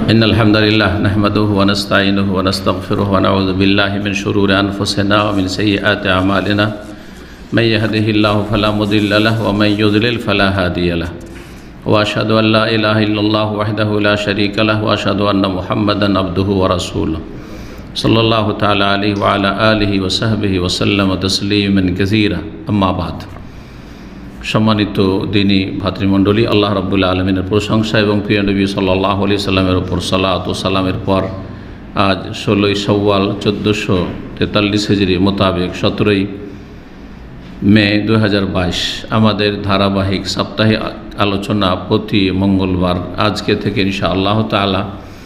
إن الحمد لله نحمده ونستعينه ونستغفره ونعوذ بالله من شرور أنفسنا ومن سيئات أعمالنا من يهده الله فلا مضل له ومن يضلل فلا هادي له وأشهد أن لا إله إلا الله وحده لا شريك له وأشهد أن محمدا عبده ورسوله صلى الله تعالى عليه وعلى آله وصحبه وسلم تسليما كثيرا أما بعد। সম্মানিত দিনী ভাতৃমণ্ডলী, আল্লাহ রাব্বুল আলামিনের প্রশংসা এবং প্রিয় নবী সাল্লাল্লাহু আলাইহি সাল্লামের উপর সালাত ও সালামের পর আজ 16ই শাওয়াল 1443 হিজরি মোতাবেক 17ই মে 2022 আমাদের ধারাবাহিক সাপ্তাহিক আলোচনা প্রতি মঙ্গলবার আজকে থেকে ইনশাআল্লাহ তাআলা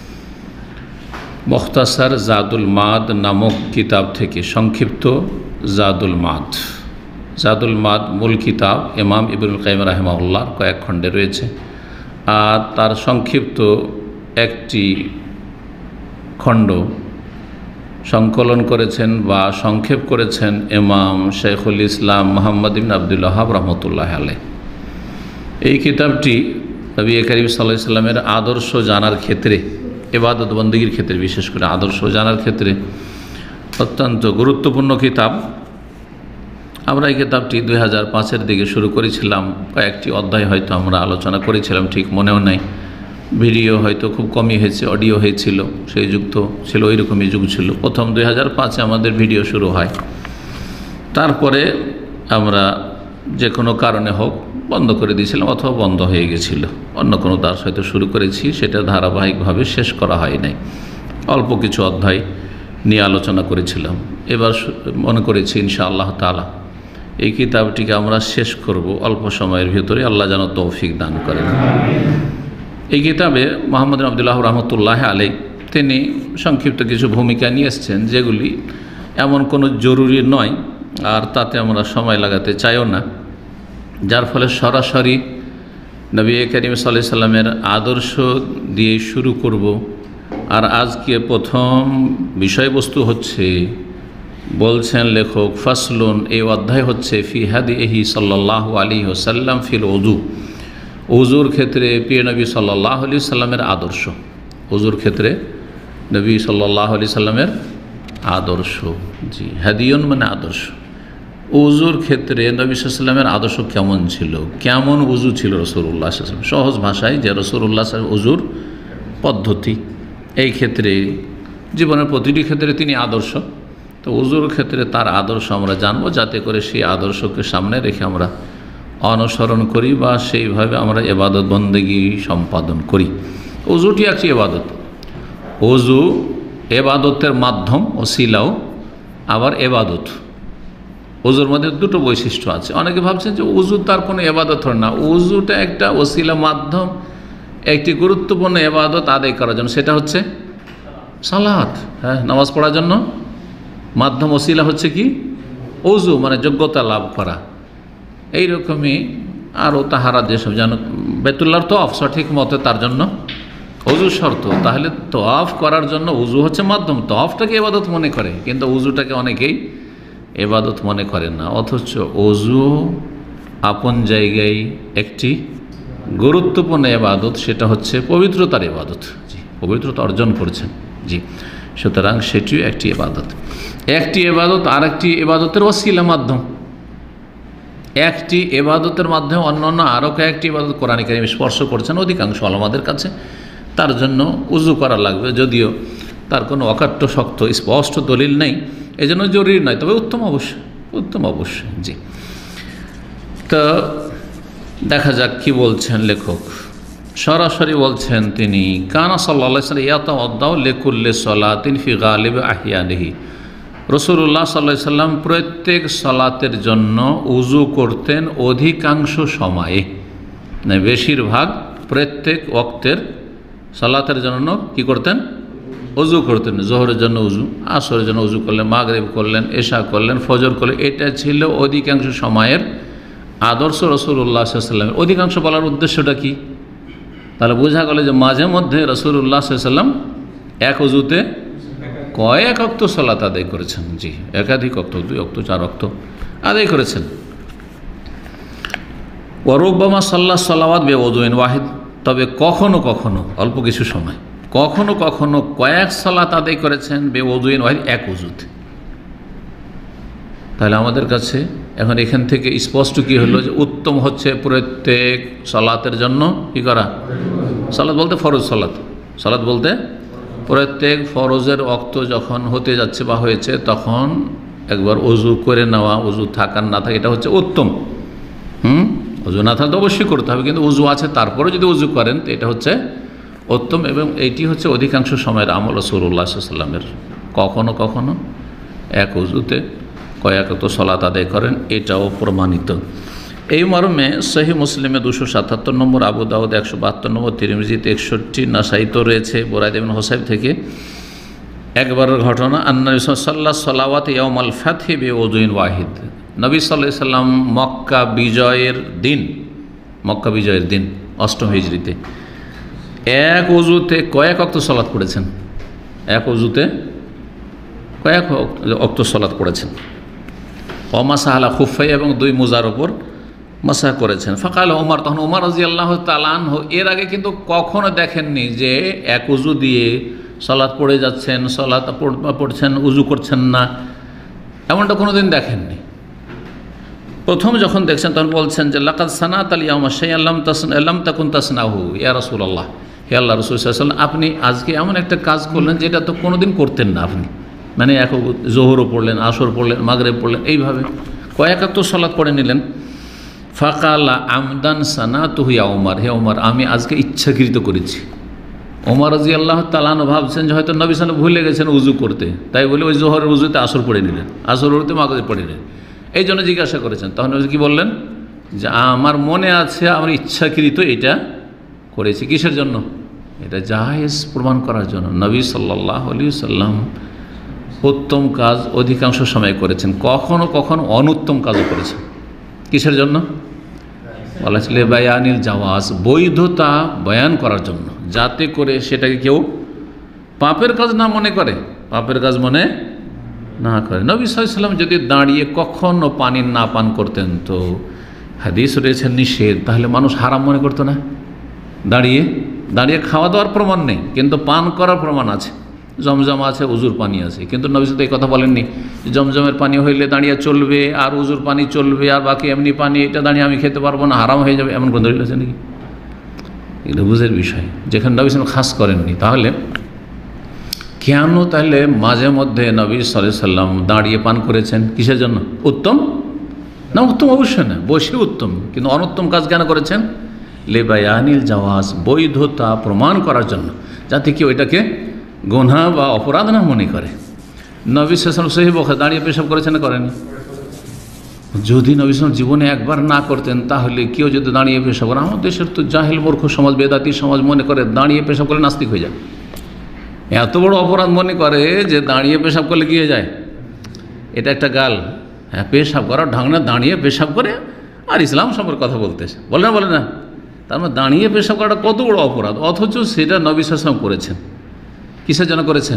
মুখতাসার জাদুল মাদ নামক কিতাব থেকে সংক্ষিপ্ত জাদুল মাদ মূল কিতাব ইমাম ইবনুল কাইয়িম রাহিমাহুল্লাহর কয়েক খণ্ডে রয়েছে, আর তার সংক্ষিপ্ত একটি খণ্ড সংকলন করেছেন বা সংক্ষেপ করেছেন ইমাম শাইখুল ইসলাম মুহাম্মদ ইবনে আব্দুল ওয়াহাব রাহমাতুল্লাহি আলাইহি। এই কিতাবটি নবী করিম সাল্লাল্লাহু আলাইহি সাল্লামের আদর্শ জানার ক্ষেত্রে, ইবাদত বন্দেগীর ক্ষেত্রে, বিশেষ করে আদর্শ জানার ক্ষেত্রে অত্যন্ত গুরুত্বপূর্ণ কিতাব। আমরা এই কিতাবটি 2005-এর দিকে শুরু করেছিলাম। কয়েকটি অধ্যায় হয়তো আমরা আলোচনা করেছিলাম, ঠিক মনেও নাই। ভিডিও হয়তো খুব কমই হয়েছে, অডিও হয়েছিল, সেই যুগ তো ছিল, ওই রকমই যুগ ছিল। প্রথম 2005-এ আমাদের ভিডিও শুরু হয়, তারপরে আমরা যে কোনো কারণে হোক বন্ধ করে দিয়েছিলাম অথবা বন্ধ হয়ে গেছিল। অন্য কোনো দাস হয়তো শুরু করেছি, সেটা ধারাবাহিকভাবে শেষ করা হয় নাই। অল্প কিছু অধ্যায় নিয়ে আলোচনা করেছিলাম। এবার মনে করেছি ইনশাআল্লাহ তাআলা এই কিতাবটিকে আমরা শেষ করব অল্প সময়ের ভিতরে, আল্লাহ যেন তৌফিক দান করেন। এই কিতাবে মুহাম্মদ ইবনে আব্দুল ওয়াহাব রাহমাতুল্লাহি আলাইহি তিনি সংক্ষিপ্ত কিছু ভূমিকা নিয়ে এসেছেন, যেগুলি এমন কোনো জরুরি নয়, আর তাতে আমরা সময় লাগাতে চাইও না, যার ফলে সরাসরি নবী করিম সাল্লাল্লাহু আলাইহি সাল্লামের আদর্শ দিয়ে শুরু করব। আর আজকে প্রথম বিষয়বস্তু হচ্ছে, বলছেন লেখক, ফাসলুন, এই অধ্যায় হচ্ছে ফি হাদিহি সাল্লাল্লাহু আলাইহি ওয়াসাল্লাম ফিল ওযু, ওযুর ক্ষেত্রে প্রিয় নবী সাল্লাল্লাহু আলাইহি সাল্লামের আদর্শ। ওযুর ক্ষেত্রে নবী সাল্লাল্লাহু আলাইহি সাল্লামের আদর্শ। জি, হাদিয়ুন মানে আদর্শ। ওযুর ক্ষেত্রে নবী সাল্লাল্লাহু আলাইহি সাল্লামের আদর্শ কেমন ছিল, কেমন ওযু ছিল রাসূলুল্লাহ সাল্লাল্লাহু আলাইহি ওয়াসাল্লাম, সহজ ভাষায় যে রাসূলুল্লাহ সাল্লাল্লাহু আলাইহি ওযুর পদ্ধতি, এই ক্ষেত্রে জীবনের প্রতিটি ক্ষেত্রে তিনি আদর্শ। তো ওযুর ক্ষেত্রে তার আদর্শ আমরা জানবো, যাতে করে সেই আদর্শকে সামনে রেখে আমরা অনুসরণ করি বা সেইভাবে আমরা ইবাদত বন্দেগী সম্পাদন করি। ওযুটি একটি ইবাদত। ওযু ইবাদতের মাধ্যম, ওসিলাও আবার ইবাদত। ওযুর মধ্যে দুটো বৈশিষ্ট্য আছে। অনেকে ভাবছেন যে ওযু তার কোনো ইবাদত হয় না। ওযুটা একটা ওসিলা, মাধ্যম, একটি গুরুত্বপূর্ণ ইবাদত আদায় করার জন্য, সেটা হচ্ছে সালাত। হ্যাঁ, নামাজ পড়ার জন্য মাধ্যম, ওসিলা হচ্ছে কি ওযু, মানে যোগ্যতা লাভ করা। এইরকমই আরও তাহারা যেসব যেন বাইতুল্লাহর তওয়াফ সঠিক মতে তার জন্য ওযু শর্ত। তাহলে তওয়াফ করার জন্য ওযু হচ্ছে মাধ্যম। তওয়াফটাকে ইবাদত মনে করে, কিন্তু ওযুটাকে অনেকেই ইবাদত মনে করেন না। অথচ ওযু আপন জায়গায় একটি গুরুত্বপূর্ণ ইবাদত, সেটা হচ্ছে পবিত্রতার ইবাদত। জি, পবিত্রতা অর্জন করছেন। জি, সুতরাং সেটিও একটি ইবাদত। একটি ইবাদত আর একটি ইবাদতের ওসিলা, মাধ্যম। একটি ইবাদতের মাধ্যমে অন্যান্য আরও কয়েকটি ইবাদত কোরআন কারীম স্পর্শ করছেন অধিকাংশ উলামাদের কাছে। তার জন্য উযু করা লাগবে, যদিও তার কোনো অকাট্য শক্ত স্পষ্ট দলিল নেই, এই জন্য জরুরি নয়, তবে উত্তম অবশ্যই। জি, তো দেখা যাক কি বলছেন লেখক। সরাসরি বলছেন তিনি, কানা সাল্লাল্লাহু আলাইহি ওয়াসাল্লাম ইয়াতাওয়াদ্দাউ লিকুল্লি সালাতিন ফি গালিব আহিয়ানিহি, রাসূলুল্লাহ সাল্লাল্লাহু আলাইহি ওয়াসাল্লাম প্রত্যেক সালাতের জন্য উযু করতেন অধিকাংশ সময়ে, না বেশিরভাগ, প্রত্যেক ওয়াক্তের সালাতের জন্য কি করতেন, উযু করতেন। যোহরের জন্য উযু, আসরের জন্য উযু করলেন, মাগরিব করলেন, এশা করলেন, ফজর করলেন। এটা ছিল অধিকাংশ সময়ের আদর্শ রাসূলুল্লাহ সাল্লাল্লাহু আলাইহি ওয়াসাল্লাম। অধিকাংশ বলার উদ্দেশ্যটা কি? তাহলে বোঝা গেল যে মাঝে মধ্যে রাসূলুল্লাহ সাল্লাল্লাহু আলাইহি ওয়াসাল্লাম এক ওযুতে কয়েক ওয়াক্ত সালাত আদায় করেছেন। জি, একাধিক ওয়াক্ত, 2 ওয়াক্ত, 4 ওয়াক্ত আদায় করেছেন। ওয়া রুব্বামা সাল্লা সালাওয়াত বিওযুইন ওয়াহিদ, তবে কখনো কখনো অল্প কিছু সময় কখনো কখনো কয়েক সালাত আদায় করেছেন বেওযুইন ওয়াহিদ, এক ওযুতে। তাহলে আমাদের কাছে এখন এখান থেকে স্পষ্ট কি হলো যে উত্তম হচ্ছে প্রত্যেক সালাতের জন্য কি করা, সালাত বলতে ফরজ সালাত, সালাত বলতে প্রত্যেক ফরজের ওয়াক্ত যখন হতে যাচ্ছে বা হয়েছে তখন একবার ওযু করে নেওয়া, ওযু থাকার না থাকে, এটা হচ্ছে উত্তম। ওযু না থাকলে অবশ্যই করতে হবে, কিন্তু ওযু আছে তারপরে যদি ওযু করেন তো এটা হচ্ছে উত্তম, এবং এইটি হচ্ছে অধিকাংশ সময়ের আমল রাসূলুল্লাহ সাল্লাল্লাহু আলাইহি ওয়াসাল্লামের। কখনো কখনো এক ওযুতে কয়েকত সালাত আদায় করেন, এটাও প্রমাণিত। এই মর্মে সহিহ মুসলিমে 277 নম্বর, আবু দাউদ 172 নম্বর, তিরমিজিতে 61, নাসাইতে রয়েছে বুরাইদা ইবনে হুসাইব থেকে একবারের ঘটনা। আন্না রাসূলুল্লাহ সাল্লাল্লাহু আলাইহি সাল্লাত ইয়াউমাল ফাতহি বিওযুইন ওয়াহিদ। নবী সাল্লাল্লাহু আলাইহি সাল্লাম মক্কা বিজয়ের দিন, মক্কা বিজয়ের দিন 8ম হিজরিতে এক ওযুতে কয়েক ওয়াক্ত সালাত পড়েছেন, এক ওযুতে কয়েক ওয়াক্ত সালাত পড়েছেন। ওমাসাহ আলা খুফাই, এবং দুই মোজার ওপর মাসাহ করেছেন। ফাকাল ওমর, তখন ওমর রাদিয়াল্লাহু তাআলা আনহু এর আগে কিন্তু কখনো দেখেননি যে এক ওযু দিয়ে সালাত পড়ে যাচ্ছেন, সালাত পড়ছেন, ওযু করছেন না, এমনটা কোনোদিন দেখেননি। প্রথম যখন দেখছেন তখন বলছেন যে লাকাদ সানাত আল ইয়াউমা শাইআন লাম তাকুন তাসনাহু ইয়া রাসূলুল্লাহ, হে আল্লাহ রাসূল সাল্লাল্লাহু আলাইহি ওয়াসাল্লাম, আপনি আজকে এমন একটা কাজ করলেন যেটা তো কোনোদিন করতেন না আপনি। মানে এক জোহরও পড়লেন, আসর পড়লেন, মাগরিব পড়লেন, এইভাবে কয়েক তো সালাত পড়ে নিলেন। ফাকালা আমদান সানাতুহু ইয়া ওমর, হে ওমর, আমি আজকে ইচ্ছাকৃত করেছি। ওমর রাদিয়াল্লাহু তাআলা আনহু ভাবছেন যে হয়তো নবী সাল্লাল্লাহু আলাইহি ওয়াসাল্লাম ভুলে গেছেন উযু করতে, তাই বলে ওই জোহরের উযুতে আসর পড়ে নিলেন, আসর উযুতে মাগরিব পড়ে নিলেন, এই জন্য জিজ্ঞাসা করেছেন। তখন কি বললেন যে আমার মনে আছে, আমার ইচ্ছাকৃত এটা করেছি। কিসের জন্য? এটা জায়েজ প্রমাণ করার জন্য। নবী সাল্লাল্লাহু আলাইহি ওয়াসাল্লাম উত্তম কাজ অধিকাংশ সময় করেছেন, কখনো কখনো অনুত্তম কাজও করেছেন। কিসের জন্য? বলা ছিল বায়ানিল জাওয়াজ, বৈধতা বয়ান করার জন্য, যাতে করে সেটাকে কেউ পাপের কাজ না মনে করে, পাপের কাজ মনে না করে। নবী সাল্লাল্লাহু আলাইহি ওয়াসাল্লাম যদি দাঁড়িয়ে কখনো পানি না পান করতেন, তো হাদিস রয়েছে নিষেধ, তাহলে মানুষ হারাম মনে করতো না। দাঁড়িয়ে দাঁড়িয়ে খাওয়া দাওয়ার প্রমাণ নেই, কিন্তু পান করার প্রমাণ আছে। জমজম আছে, উজুর পানি আছে, কিন্তু নবী সাল্লাল্লাহু আলাইহি ওয়াসাল্লাম এই কথা বলেননি জমজমের পানি হইলে দাঁড়িয়ে চলবে আর উজুর পানি চলবে, আর বাকি এমনি পানি এটা দাঁড়িয়ে আমি খেতে পারবো না, হারাম হয়ে যাবে, এমন কোনো দলিল আছে নাকি? এটা বুঝের বিষয়, যেখানে নবী সাল্লাল্লাহু আলাইহি ওয়াসাল্লাম খাস করেননি। তাহলে কেন তাহলে মাঝে মধ্যে নবী সাল্লাল্লাহু আলাইহি ওয়াসাল্লাম দাঁড়িয়ে পান করেছেন? কিসের জন্য? উত্তম না, উত্তম অবশ্যই না, বসে উত্তম, কিন্তু অনুত্তম কাজ কেন করেছেন? লেবায়ানিল জাওয়াজ, বৈধতা প্রমাণ করার জন্য, যাতে কেউ এটাকে গুনাহ বা অপরাধ না মনে করে। নবী সাল্লাল্লাহু আলাইহি ওয়াসাল্লাম সহিহ বুখারী দাঁড়িয়ে পেশাব করেছেন না করেনি? যদি নবী সাল্লাল্লাহু আলাইহি ওয়াসাল্লাম জীবনে একবার না করতেন, তাহলে কেউ যদি দাঁড়িয়ে পেশাব করে, আমাদের দেশের তো জাহেল মূর্খ সমাজ, বেদাতি সমাজ মনে করে দাঁড়িয়ে পেশাব করলে নাস্তিক হয়ে যায়। এত বড় অপরাধ মনে করে যে দাঁড়িয়ে পেশাব করলে কি হয়ে যায়, এটা একটা গাল। হ্যাঁ, পেশাব করার ঢং না, দাঁড়িয়ে পেশাব করে আর ইসলাম সম্পর্কে কথা বলতেছে, বলে না। তার মানে দাঁড়িয়ে পেশাব করাটা কত বড় অপরাধ, অথচ সেটা নবী সাল্লাল্লাহু আলাইহি ওয়াসাল্লাম করেছেন। কিসের জন্য করেছেন?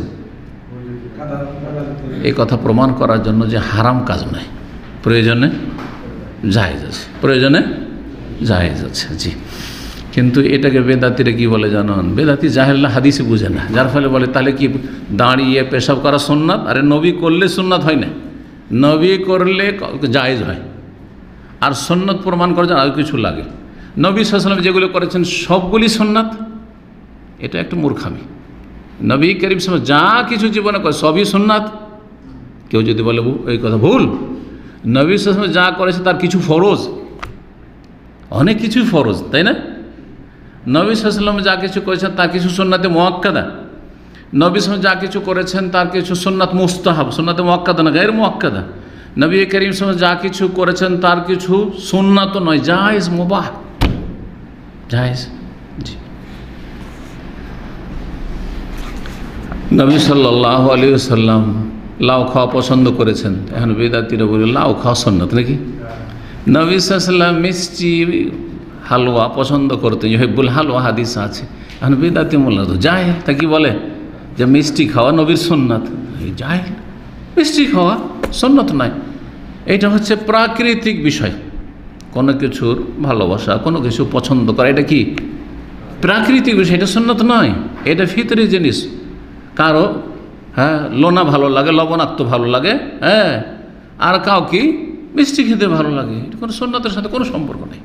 এই কথা প্রমাণ করার জন্য যে হারাম কাজ নয়, প্রয়োজনে জায়েজ আছে, প্রয়োজনে জায়েজ আছে। জি, কিন্তু এটাকে বেদাতিরা কি বলে জানেন? বেদাতি জাহেলরা হাদিসে বুঝে না, যার ফলে বলে তাহলে কি দাঁড়িয়ে পেশাব করা সুন্নাত? আরে নবী করলে সুন্নাত হয় না, নবী করলে জায়েজ হয়, আর সুন্নাত প্রমাণ করার জন্য আর কিছু লাগে। নবী সাল্লাল্লাহু আলাইহি ওয়াসাল্লাম যেগুলো করেছেন সবগুলি সুন্নাত, এটা একটা মূর্খামি। নবী করিম সাল্লাল্লাহু আলাইহি ওয়াসাল্লাম যা কিছু জীবনে করে সবই সুন্নাত। কেউ যদি বলে এই কথা ভুল, নবী সাল্লাল্লাহু আলাইহি ওয়াসাল্লাম যা করেছে তার কিছু ফরজ, অনেক কিছু ফরজ, তাই না? নবী সাল্লাল্লাহু আলাইহি ওয়াসাল্লাম যা কিছু করেছেন তার কিছু সুন্নাতে মুআক্কাদা, নবী সাল্লাল্লাহু আলাইহি ওয়াসাল্লাম যা কিছু করেছেন তার কিছু সুন্নাত মুস্তাহাব, সুন্নাতে মুআক্কাদা না, গায়র মুআক্কাদা। নবী করিম সাল্লাল্লাহু আলাইহি ওয়াসাল্লাম যা কিছু করেছেন তার কিছু সুন্নাত নয়, জায়েজ, মুবাহ, জায়েজ। জি, নবী সাল্লাল্লাহু আলাইহি ওয়াসাল্লাম লাউ খাওয়া পছন্দ করেছেন, এখন বেদাতিরা বলে লাউ খাওয়া সুন্নাত নাকি? নবী সাল্লাল্লাহু আলাইহি ওয়াসাল্লাম মিষ্টি হালুয়া পছন্দ করতেন, ইউহিব্বুল হালুয়া হাদিস আছে। এখন বেদাতি মোল্লা তো জাহেল, তা কি বলে যে মিষ্টি খাওয়া নবীর সুন্নাত? জাহেল, মিষ্টি খাওয়া সুন্নাত নয়, এটা হচ্ছে প্রাকৃতিক বিষয়। কোনো কিছুর ভালোবাসা, কোনো কিছু পছন্দ করা, এটা কি প্রাকৃতিক বিষয়, এটা সুন্নাত নয়। এটা ফিতরি জিনিস। কারো লোনা ভালো লাগে, লবণাক্ত ভালো লাগে, আর কাউকে মিষ্টি খেতে ভালো লাগে। এটা কোনো সুন্নতের সাথে কোনো সম্পর্ক নেই।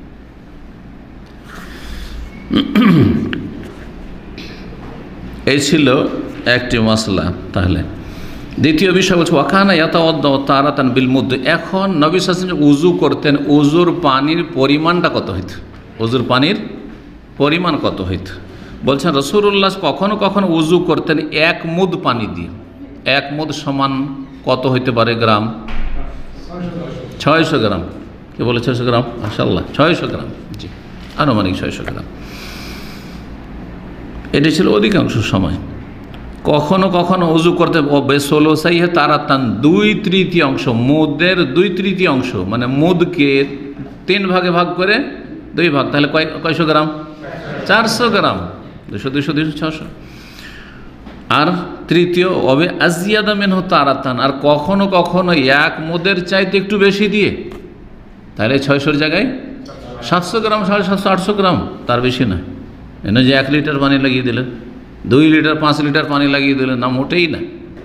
এই ছিল একটি মাসলা। তাহলে দ্বিতীয় বিষয় বলছে ওয়াকানা ইয়াতাওয়াদ্দাউ তারাতান বিল মুদ্দ। এখন নবী সাল্লাল্লাহু আলাইহি ওয়াসাল্লাম উযু করতেন, উযুর পানির পরিমাণটা কত হইত? উযুর পানির পরিমাণ কত হইত? বলছেন রাসূলুল্লাহ কখনো কখনো উযু করতেন 1 মুদ পানি দিয়ে। 1 মুদ সমান কত হইতে পারে গ্রাম? 600 গ্রাম। কে বলে 600 গ্রাম? মাশাআল্লাহ, 600 গ্রাম। জি, আনুমানিক 600 গ্রাম। এটি ছিল অধিকাংশ সময়। কখনো কখনো উযু করতে বেসোলোসাইহে তারাতান 2/3 মুদের 2/3, মানে মুদকে 3 ভাগে ভাগ করে 2 ভাগ, তাহলে কয়শো গ্রাম? 400 গ্রাম। 200 200 200 600। আর তৃতীয় অবে আজিয়াদা মিনহু তারাতান, আর কখনো কখনো 1 মুদের চাইতে একটু বেশি দিয়ে, তাহলে 600-র জায়গায় 700 গ্রাম, 750 800 গ্রাম, তার বেশি না। এনে যে 1 লিটার পানি লাগিয়ে দিলেন, 2 লিটার 5 লিটার পানি লাগিয়ে দিলেন, না, মোটেই না।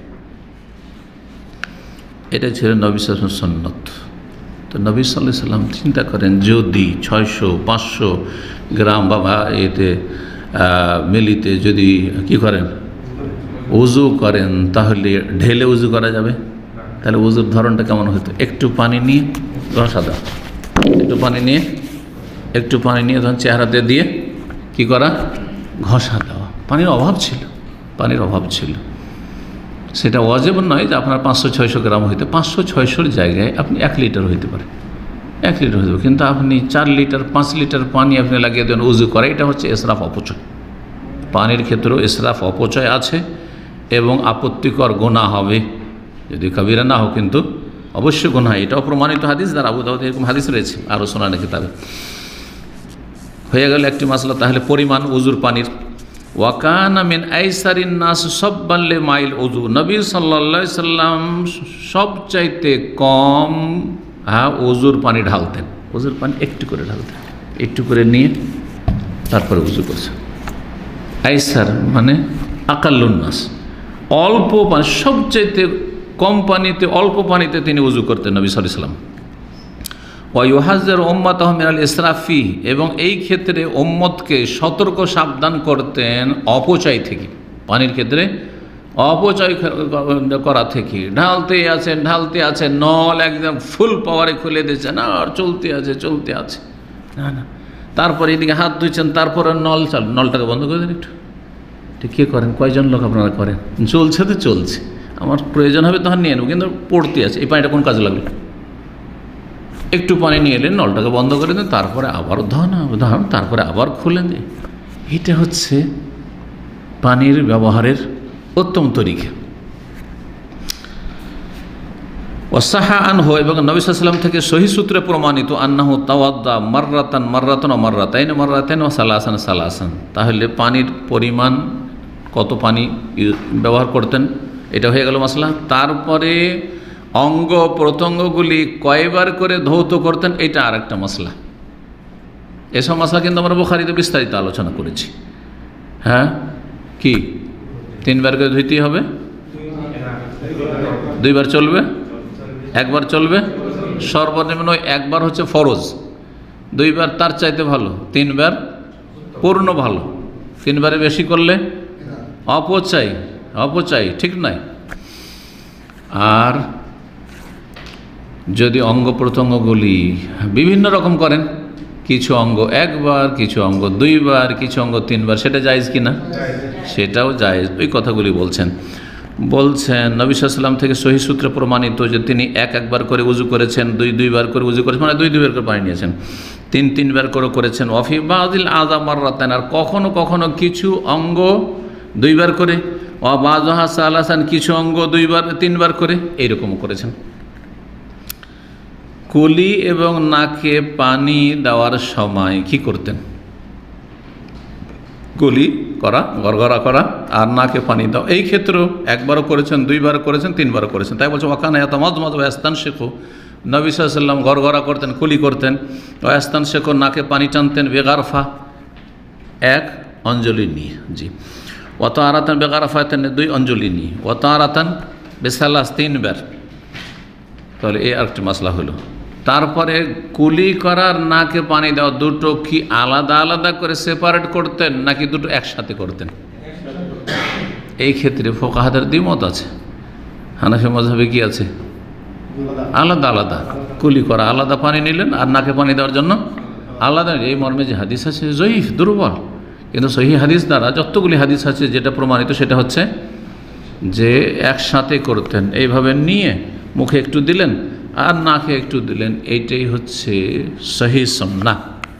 এটা ছিল নবী সাল্লাল্লাহু আলাইহি ওয়াসাল্লামের সুন্নত। তো নবী সাল্লাল্লাহু আলাইহি ওয়াসাল্লাম চিন্তা করেন, যদি 600-500 গ্রাম বা এতে মিলিতে যদি কি করেন, উযু করেন, তাহলে ঢেলে উযু করা যাবে? তাহলে উযুর ধরনটা কেমন হতো? একটু পানি নিয়ে ঘষা দেওয়া, একটু পানি নিয়ে ধরুন চেহারাতে দিয়ে কি করা, ঘষা দেওয়া। পানির অভাব ছিল। সেটা ওয়াজিব নয় যে আপনার 500-600 গ্রাম হইতে, 500-600-র জায়গায় আপনি 1 লিটার হইতে পারে, 1 লিটার হইতে পারে। কিন্তু আপনি 4 লিটার 5 লিটার পানি আপনি লাগিয়ে দেন উযু করে, এটা হচ্ছে ইসরাফ, অপচয়। পানির ক্ষেত্রেও ইসরাফ, অপচয় আছে এবং আপত্তিকর গুনাহ হবে। যদি কবিরা না হোক, কিন্তু অবশ্যই গুনাহ। এটাও প্রমাণিত হাদিস দ্বারা, আবু দাউদ এরকম হাদিস রয়েছে, আরও সুনানে কিতাবে। হয়ে গেল একটি মাসলা। তাহলে পরিমাণ উযুর পানির। ওয়াকানা মিন আইসারিন নাস সাব্বান লিমাইল উযু। নবী সাল্লাল্লাহু আলাইহি সাল্লাম সবচাইতে কম উযুর পানি ঢালতেন। উযুর পানি একটু করে ঢালতেন, একটু করে নিয়ে তারপরে উযু করছেন। আইসার মানে আকাল্লুন নাস, অল্প পানি, সবচাইতে কম পানিতে, অল্প পানিতে তিনি উযু করতেন নবী সাল্লাল্লাহু আলাইহি সাল্লাম। ওয়াইউহাজ্জিরু উম্মাতাহু মিনাল ইসরাফি, এবং এই ক্ষেত্রে উম্মতকে সতর্ক সাবধান করতেন অপচয় থেকে, পানির ক্ষেত্রে অপচয় করা থেকে। ঢালতে আছেন, নল একদম ফুল পাওয়ারে খুলে দিয়েছেন, আর চলতে আছে, না। তারপরে এদিকে হাত ধুচ্ছেন, তারপরে নলটাকে বন্ধ করে দেন একটু। ঠিক কে করেন? কয়জন লোক আপনারা করেন? চলছে তো চলছে, আমার প্রয়োজন হবে তখন নিয়ে নেব, কিন্তু পড়তে আছে, এই পানিটা কোন কাজে লাগলো? একটু পানি নিয়ে এলেন, নলটাকে বন্ধ করে দেন, তারপরে আবার ধরুন, তারপরে আবার খুলে দেন। এটা হচ্ছে পানির ব্যবহারের উত্তম তরিকা। ওয়াসাহা আনহু, এবং নবী সাল্লাল্লাহু আলাইহি ওয়াসাল্লাম থেকে সহিহ সূত্রে প্রমাণিত, আন্নাহু তাওয়াদ্দা মাররাতান ওয়া মাররাতাইন ওয়া সালাসান। তাহলে পানির পরিমাণ, কত পানি ব্যবহার করতেন, এটা হয়ে গেল মাসলা। তারপরে অঙ্গ প্রত্যঙ্গগুলি কয়বার করে ধৌত করতেন, এটা আর একটা মশলা। এসব মশলা কিন্তু আমরা বুখারীতে বিস্তারিত আলোচনা করেছি। কি 3 বার করে ধুইতেই হবে? 2 বার চলবে? 1 বার চলবে? সর্বনিম্ন 1 বার হচ্ছে ফরজ, 2 বার তার চাইতে ভালো, 3 বার পূর্ণ ভালো। 3 বারে বেশি করলে অপচয়, ঠিক নয়। আর যদি অঙ্গ প্রত্যঙ্গগুলি বিভিন্ন রকম করেন, কিছু অঙ্গ 1 বার, কিছু অঙ্গ 2 বার, কিছু অঙ্গ 3 বার, সেটা জায়েজ কি না? সেটাও জায়েজ। ওই কথাগুলি বলছেন নবী সাল্লাল্লাহু আলাইহি ওয়াসাল্লাম থেকে সহিহ সূত্রে প্রমাণিত যে তিনি 1 বার করে উযু করেছেন, 2 বার করে উযু করেছেন, মানে 2 বার করে পানি নিয়েছেন, 3 বার করে করেছেন। ওয়াফি বাযিল আযা মাররাতান, আর কখনো কখনো কিছু অঙ্গ 2 বার করে, ওয়া বাযুহা সালাসান, কিছু অঙ্গ 2 বার 3 বার করে, এইরকম করেছেন। কলি এবং নাকে পানি দেওয়ার সময় কি করতেন? কলি করা, গড়গড়া করা, আর নাকে পানি দাও। এই ক্ষেত্রেও 1 বারও করেছেন, 2 বারও করেছেন, 3 বারও করেছেন। তাই বলছে ওয়াকানা ইয়াতামাদমাদু ওয়া ইয়াস্তানশিকু, নবী সাল্লাল্লাহু আলাইহি ওয়াসাল্লাম গড়গড়া করতেন, কুলি করতেন। ওয়া ইয়াস্তানশিকু, নাকে পানি টানতেন, বেগারফা, 1 অঞ্জলি নিয়ে। জি। অত আরাতান বেকার ফায়তান 2 অঞ্জলি নিয়ে, অত আরাতান বেসালাস 3 বার। তাহলে এই আরেকটি মাসলা হলো। তারপরে কুলি করার নাকে পানি দেওয়া দুটো কি আলাদা আলাদা করে সেপারেট করতেন নাকি দুটো একসাথে করতেন? এই ক্ষেত্রে ফোকাহাদের দ্বিমত আছে। হানাফি মাযহাবে কি আছে? আলাদা আলাদা কুলি করা, আলাদা পানি নিলেন আর নাকে পানি দেওয়ার জন্য আলাদা। এই মর্মে যে হাদিস আছে জয়ীফ, দুর্বল, কিন্তু সহিহ হাদিস দ্বারা যতগুলি হাদিস আছে যেটা প্রমাণিত সেটা হচ্ছে যে একসাথে করতেন। এইভাবে নিয়ে মুখে একটু দিলেন আর নাকে একটু দিলেন, এইটাই হচ্ছে সহিহ সুন্নাহ।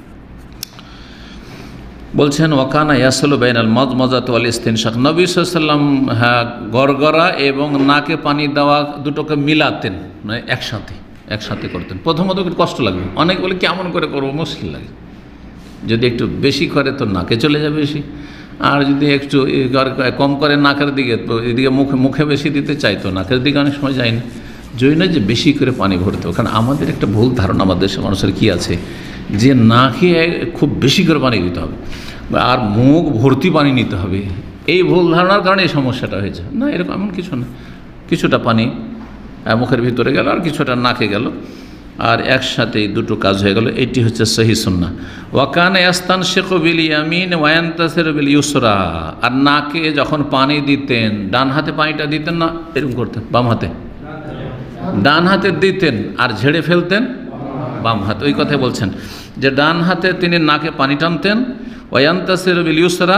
বলছেন ওয়াকানা ইয়াসলু বাইনাল মাযমাযাতি ওয়াল ইসতিনশাক, নবী সাল্লাল্লাহু আলাইহি ওয়াসাল্লাম গড়গড়া এবং নাকে পানি দেওয়া দুটোকে মিলাতেন, মানে একসাথে করতেন। প্রথমত একটু কষ্ট লাগবে, অনেক বলে কেমন করে করবো, মুশকিল লাগে। যদি একটু বেশি করে তো নাকে চলে যাবে বেশি, আর যদি একটু কম করে নাকের দিকে, তো এদিকে মুখে বেশি দিতে চাই তো নাকের দিকে অনেক সময় যায়নি। জয় না যে বেশি করে পানি ভরতে হবে, কারণ আমাদের একটা ভুল ধারণা আমাদের দেশের মানুষের কী আছে যে নাকে খুব বেশি করে পানি দিতে হবে আর মুখ ভর্তি পানি নিতে হবে। এই ভুল ধারণার কারণে এই সমস্যাটা হয়েছে। না, এরকম এমন কিছু না, কিছুটা পানি মুখের ভিতরে গেল আর কিছুটা নাকে গেল, আর একসাথেই দুটো কাজ হয়ে গেল। এটি হচ্ছে সহিহ সুন্নাহ। ওয়াকানা ইয়াস্তানশিকু বিল ইয়ামিন ওয়া ইয়ানতাসিরু বিল ইউসরা, আর নাকে যখন পানি দিতেন ডান হাতে পানিটা দিতেন না, এরকম করতেন, বাম হাতে, ডান হাতে দিতেন আর ঝেড়ে ফেলতেন বাম হাতে। ওই কথাই বলছেন যে ডান হাতে তিনি নাকে পানি টানতেন। ওয়া ইয়ানতাসিরু বিল ইউসরা,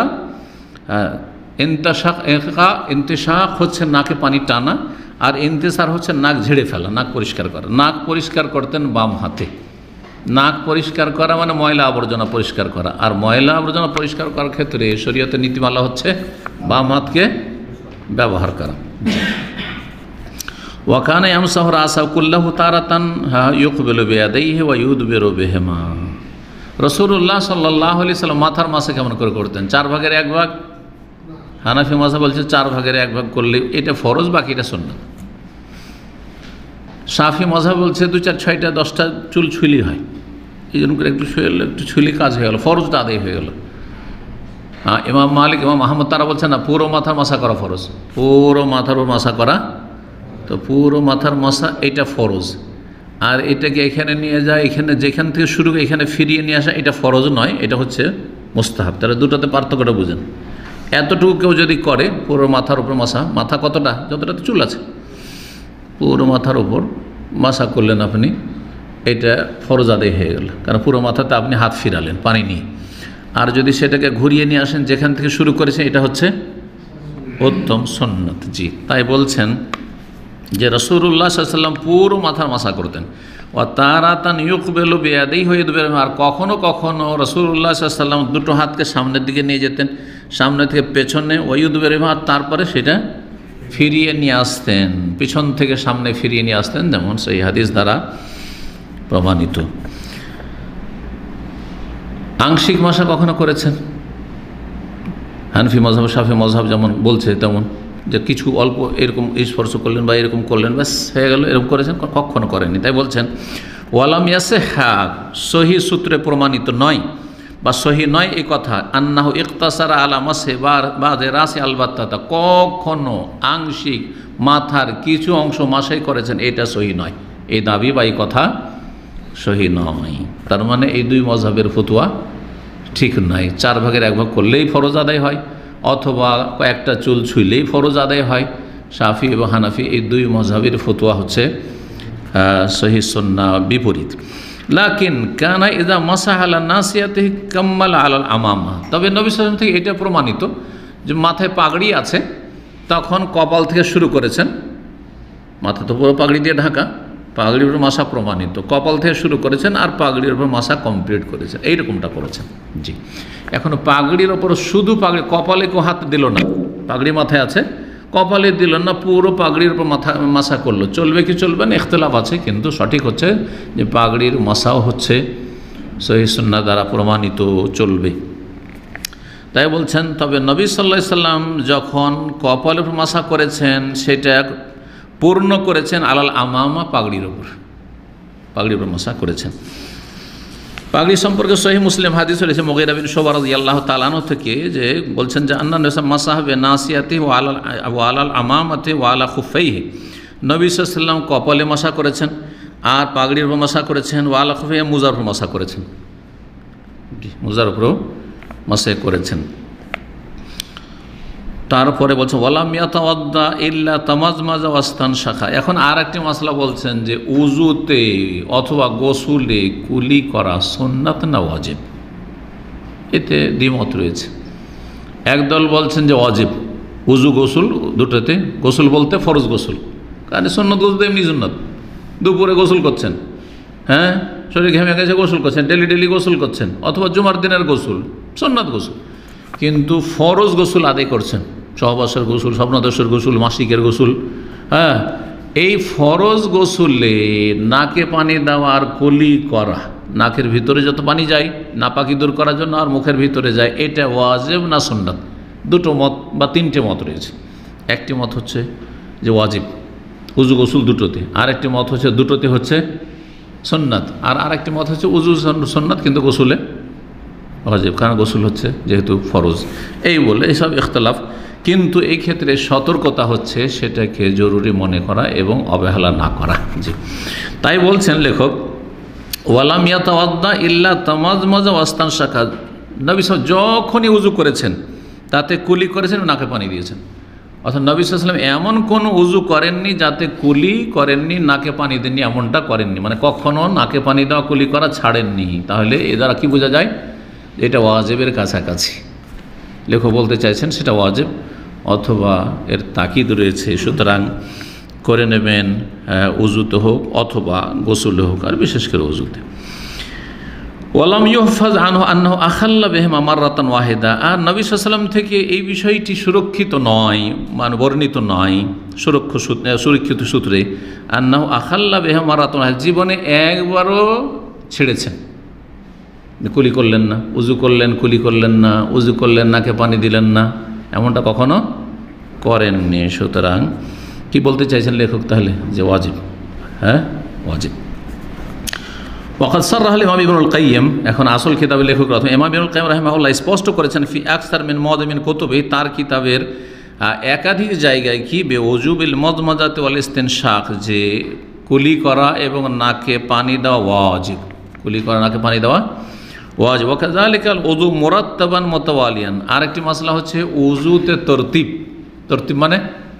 ইন্তিশাক হচ্ছে নাকে পানি টানা, আর ইন্তিসার হচ্ছে নাক ঝেড়ে ফেলা, নাক পরিষ্কার করা। নাক পরিষ্কার করতেন বাম হাতে। নাক পরিষ্কার করা মানে ময়লা আবর্জনা পরিষ্কার করা, আর ময়লা আবর্জনা পরিষ্কার করার ক্ষেত্রে শরীয়তের নীতিমালা হচ্ছে বাম হাতকে ব্যবহার করা। ওয়াকানা ইয়ামসাহু রাসাহু কুল্লাহু তারাতান ইউকবিলু বিয়াদাইহি ওয়া ইউদবিরু বিহিমা। রাসূলুল্লাহ সাল্লাল্লাহু আলাইহি সাল্লাম মাথার মাসে কেমন করে করতেন? 4 ভাগের 1 ভাগ। হানাফি মাযহাব বলছে 4 ভাগের 1 ভাগ করলে এটা ফরজ, বাকিটা সুন্নাত। শাফি মাযহাব বলছে 2, 4, 6টা 10টা চুল ছুলি হয়, এই জন্য করে একটু ছুলি কাজ হয়ে গেল, ফরজটা আদায় হয়ে গেল। ইমাম মালিক, ইমাম আহমদ তারা বলছে না, পুরো মাথার মাসা করা ফরজ, পুরো মাথার উপর মাসা করা, তো পুরো মাথার মাসা এটা ফরজ। আর এটাকে এখানে নিয়ে যায়, এখানে যেখান থেকে শুরু করে এখানে ফিরিয়ে নিয়ে আসা, এটা ফরজ নয়, এটা হচ্ছে মুস্তাহাব। তাহলে দুটোতে পার্থক্যটা বুঝেন। এতটুকু কেউ যদি করে পুরো মাথার উপর মাসা, মাথা কতটা, যতটাতে চুল আছে পুরো মাথার উপর মাসা করলেন আপনি, এটা ফরজ আদায় হয়ে গেল, কারণ পুরো মাথাতে আপনি হাত ফিরালেন পানি নিয়ে। আর যদি সেটাকে ঘুরিয়ে নিয়ে আসেন যেখান থেকে শুরু করেছেন, এটা হচ্ছে উত্তম সুন্নাত। জি, তাই বলছেন যে রাসূলুল্লাহ সাল্লাল্লাহু আলাইহি ওয়াসাল্লাম পুরো মাথার মাসা করতেন। ওয়া তারাতান ইউকবিলু বিয়াদাইহি ওয়া ইউদবিরু, আর কখনো কখনো রাসূলুল্লাহ সাল্লাল্লাহু আলাইহি ওয়াসাল্লাম দুটো হাতকে সামনের দিকে নিয়ে যেতেন, সামনে থেকে পেছনে, ওয়া ইউদবিরু, আর তারপরে সেটা ফিরিয়ে নিয়ে আসতেন, পিছন থেকে সামনে ফিরিয়ে নিয়ে আসতেন, যেমন সেই হাদিস দ্বারা প্রমাণিত। আংশিক মাসা কখনো করেছেন? হানফি মাযহাব, শাফি মাযহাব যেমন বলছে তেমন, যে কিছু অল্প এরকম স্পর্শ করলেন বা এরকম করলেন, ব্যাস হয়ে গেল, এরকম করেছেন? কখনো করেননি। তাই বলছেন ওয়ালাম ইয়াসিহা, সহি সূত্রে প্রমাণিত নয় বা সহি নয় এই কথা, আন্নাহু ইকতাসারা আলা মাসে বাদে রাসি আলবাত্তা, কখনো আংশিক মাথার কিছু অংশ মাসাই করেছেন, এটা সহি নয়। এই দাবি বা এই কথা সহি নয়। তার মানে এই 2 মাযহাবের ফতোয়া ঠিক নয়। 4 ভাগের 1 ভাগ করলেই ফরজ আদায় হয়, অথবা কয়েকটা চুল ছুঁইলেই ফরজ আদায় হয়। শাফি এবং হানাফি এই 2 মাযহাবের ফতোয়া হচ্ছে সহিহ সুন্নাহ বিপরীত। লাকিন কানা ইযা মাসাহা আলা নাসিয়াতিহি কাম্মালা আলাল আমামা, তবে নবী সাল্লাল্লাহু আলাইহি ওয়াসাল্লাম থেকে এটা প্রমাণিত যে মাথায় পাগড়ি আছে, তখন কপাল থেকে শুরু করেছেন, মাথা তো পুরো পাগড়ি দিয়ে ঢাকা, পাগড়ির উপর মাসা প্রমাণিত, কপাল থেকে শুরু করেছেন আর পাগড়ির উপর মাসা কমপ্লিট করেছেন, এইরকমটা করেছেন। জি, এখনো পাগড়ির ওপর শুধু পাগড়ি, কপালে কেউ হাত দিল না, পাগড়ি মাথায় আছে, কপালে দিল না, পুরো পাগড়ির উপর মাসা করলো, চলবে কি চলবে না ইখতিলাফ আছে, কিন্তু সঠিক হচ্ছে যে পাগড়ির মাসাও হচ্ছে সহিহ সুন্নাহ দ্বারা প্রমাণিত, চলবে। তাই বলছেন তবে নবী সাল্লাল্লাহু আলাইহি সাল্লাম যখন কপালের উপর মাসা করেছেন সেটা পূর্ণ করেছেন আলাল আমামা, পাগড়ির উপর মাসা করেছেন। পাগড়ি সম্পর্কে সহিহ মুসলিম হাদিস রয়েছে মুগীরা বিন শুবা রাদিয়াল্লাহু তাআলা আনহু থেকে, যে বলছেন যে আন্না নবী মাসাহাবে নাসিয়াতি ওয়া আলাল আমামাতি ওয়া আলা খুফাইহি, নবী সাল্লাল্লাহু আলাইহি ওয়াসাল্লাম কপালে মাসা করেছেন আর পাগড়ির উপর মাসা করেছেন, ওয়া আলা খুফাইহি মুজার উপর মাসা করেছেন, মুজার উপর মাসা করেছেন। তারপরে বলছেন ওয়ালাম ইয়াতাওয়াদ্দা ইল্লা তামাজমাজা ওয়াস্তানশাখা। এখন আর একটি মাসলা বলছেন যে উজুতে অথবা গোসুলে কুলি করা সুন্নাত না ওয়াজিব, এতে দ্বিমত রয়েছে। একদল বলছেন যে ওয়াজিব, উজু গোসল দুটোতে, গোসল বলতে ফরজ গোসল, কারণ সুন্নত গোসল তো এমনি সুন্নত, দুপুরে গোসল করছেন, হ্যাঁ শরীর ঘেমে গেছে গোসল করছেন, ডেলি ডেলি গোসল করছেন, অথবা জুমার দিনের গোসল সুন্নাত গোসল, কিন্তু ফরজ গোসল আদায় করছেন, সহবাসের গোসল, স্বপ্নদোষের গোসল, মাসিকের গোসল, হ্যাঁ এই ফরজ গোসলে নাকে পানি দেওয়া আর কুলি করা, নাকের ভিতরে যত পানি যায় নাপাকি দূর করার জন্য আর মুখের ভিতরে যায়, এটা ওয়াজিব না সুন্নাত? দুটো মত বা তিনটে মত রয়েছে। একটি মত হচ্ছে যে ওয়াজিব উজু গোসল দুটোতে, আর একটি মত হচ্ছে দুটোতে হচ্ছে সুন্নাত, আর আরেকটি মত হচ্ছে উজু সুন্নাত কিন্তু গোসলে ওয়াজিব, কারণ গোসল হচ্ছে যেহেতু ফরজ। এই বলে এইসব ইখতলাফ, কিন্তু এই ক্ষেত্রে সতর্কতা হচ্ছে সেটাকে জরুরি মনে করা এবং অবহেলা না করা। জি, তাই বলছেন লেখক ওয়ালাম ইয়াতাওয়াদ্দা ইল্লা তামাজমাজা ওয়াস্তানশাখা, নবী সাল্লাল্লাহু যখনই উজু করেছেন তাতে কুলি করেছেন, নাকে পানি দিয়েছেন। অর্থাৎ নবী সাল্লাল্লাহু আলাইহি ওয়াসাল্লাম এমন কোনো উজু করেননি যাতে কুলি করেননি, নাকে পানি দেননি, এমনটা করেননি, মানে কখনও নাকে পানি দেওয়া কুলি করা ছাড়েননি। তাহলে এ দ্বারা কী বোঝা যায়? এটা ওয়াজিবের কাছাকাছি। লেখক বলতে চাইছেন সেটা ওয়াজিব অথবা এর তাকিদ রয়েছে, সুতরাং করে নেবেন, উজুতে হোক অথবা গোসলে হোক, আর বিশেষ করে উজুতে। ওয়ালাম ইউহফাজ আনহু আন্নাহু আখাল্লা বিহিমা মাররাতান ওয়াহিদা, আর নবী সাল্লাল্লাহু আলাইহি ওয়াসাল্লাম থেকে এই বিষয়টি সুরক্ষিত নয়, মানে বর্ণিত নয় সুরক্ষিত সূত্রে, আন্নাহু আখাল্লা বিহিমা মাররাতান ওয়াহিদা, জীবনে একবারও ছেড়েছেন, কুলি করলেন না, উজু করলেন কুলি করলেন না, উজু করলেন নাকে পানি দিলেন না, এমনটা কখনো করেননি। সুতরাং কি বলতে চাইছেন লেখক তাহলে? যে ওয়াজিব, হ্যাঁ ওয়াজিব। ওয়াকাদ সাররাহা ইমাম ইবনুল কাইয়্যিম, এখন আসল কিতাবের লেখক রতন ইমাম ইবনুল কাইয়্যিম রাহিমাহুল্লাহ স্পষ্ট করেছেন ফি আকসার মিন মাওয়াদিমিন কুতুবি, তার কিতাবের একাধিক জায়গায় কি বেউজুবিল মাদমাদাতি ওয়াল ইস্তিনশাক, যে কুলি করা এবং নাকে পানি দেওয়া ওয়াজিব, কুলি করা নাকে পানি দেওয়া ওয়াজিব। ওয়াকাযালিকাল উযু মুরাত্তাবান মুতাওয়ালিয়ান, আরেকটি মাসলা হচ্ছে উযুতে তরতিব, তরতিব মানে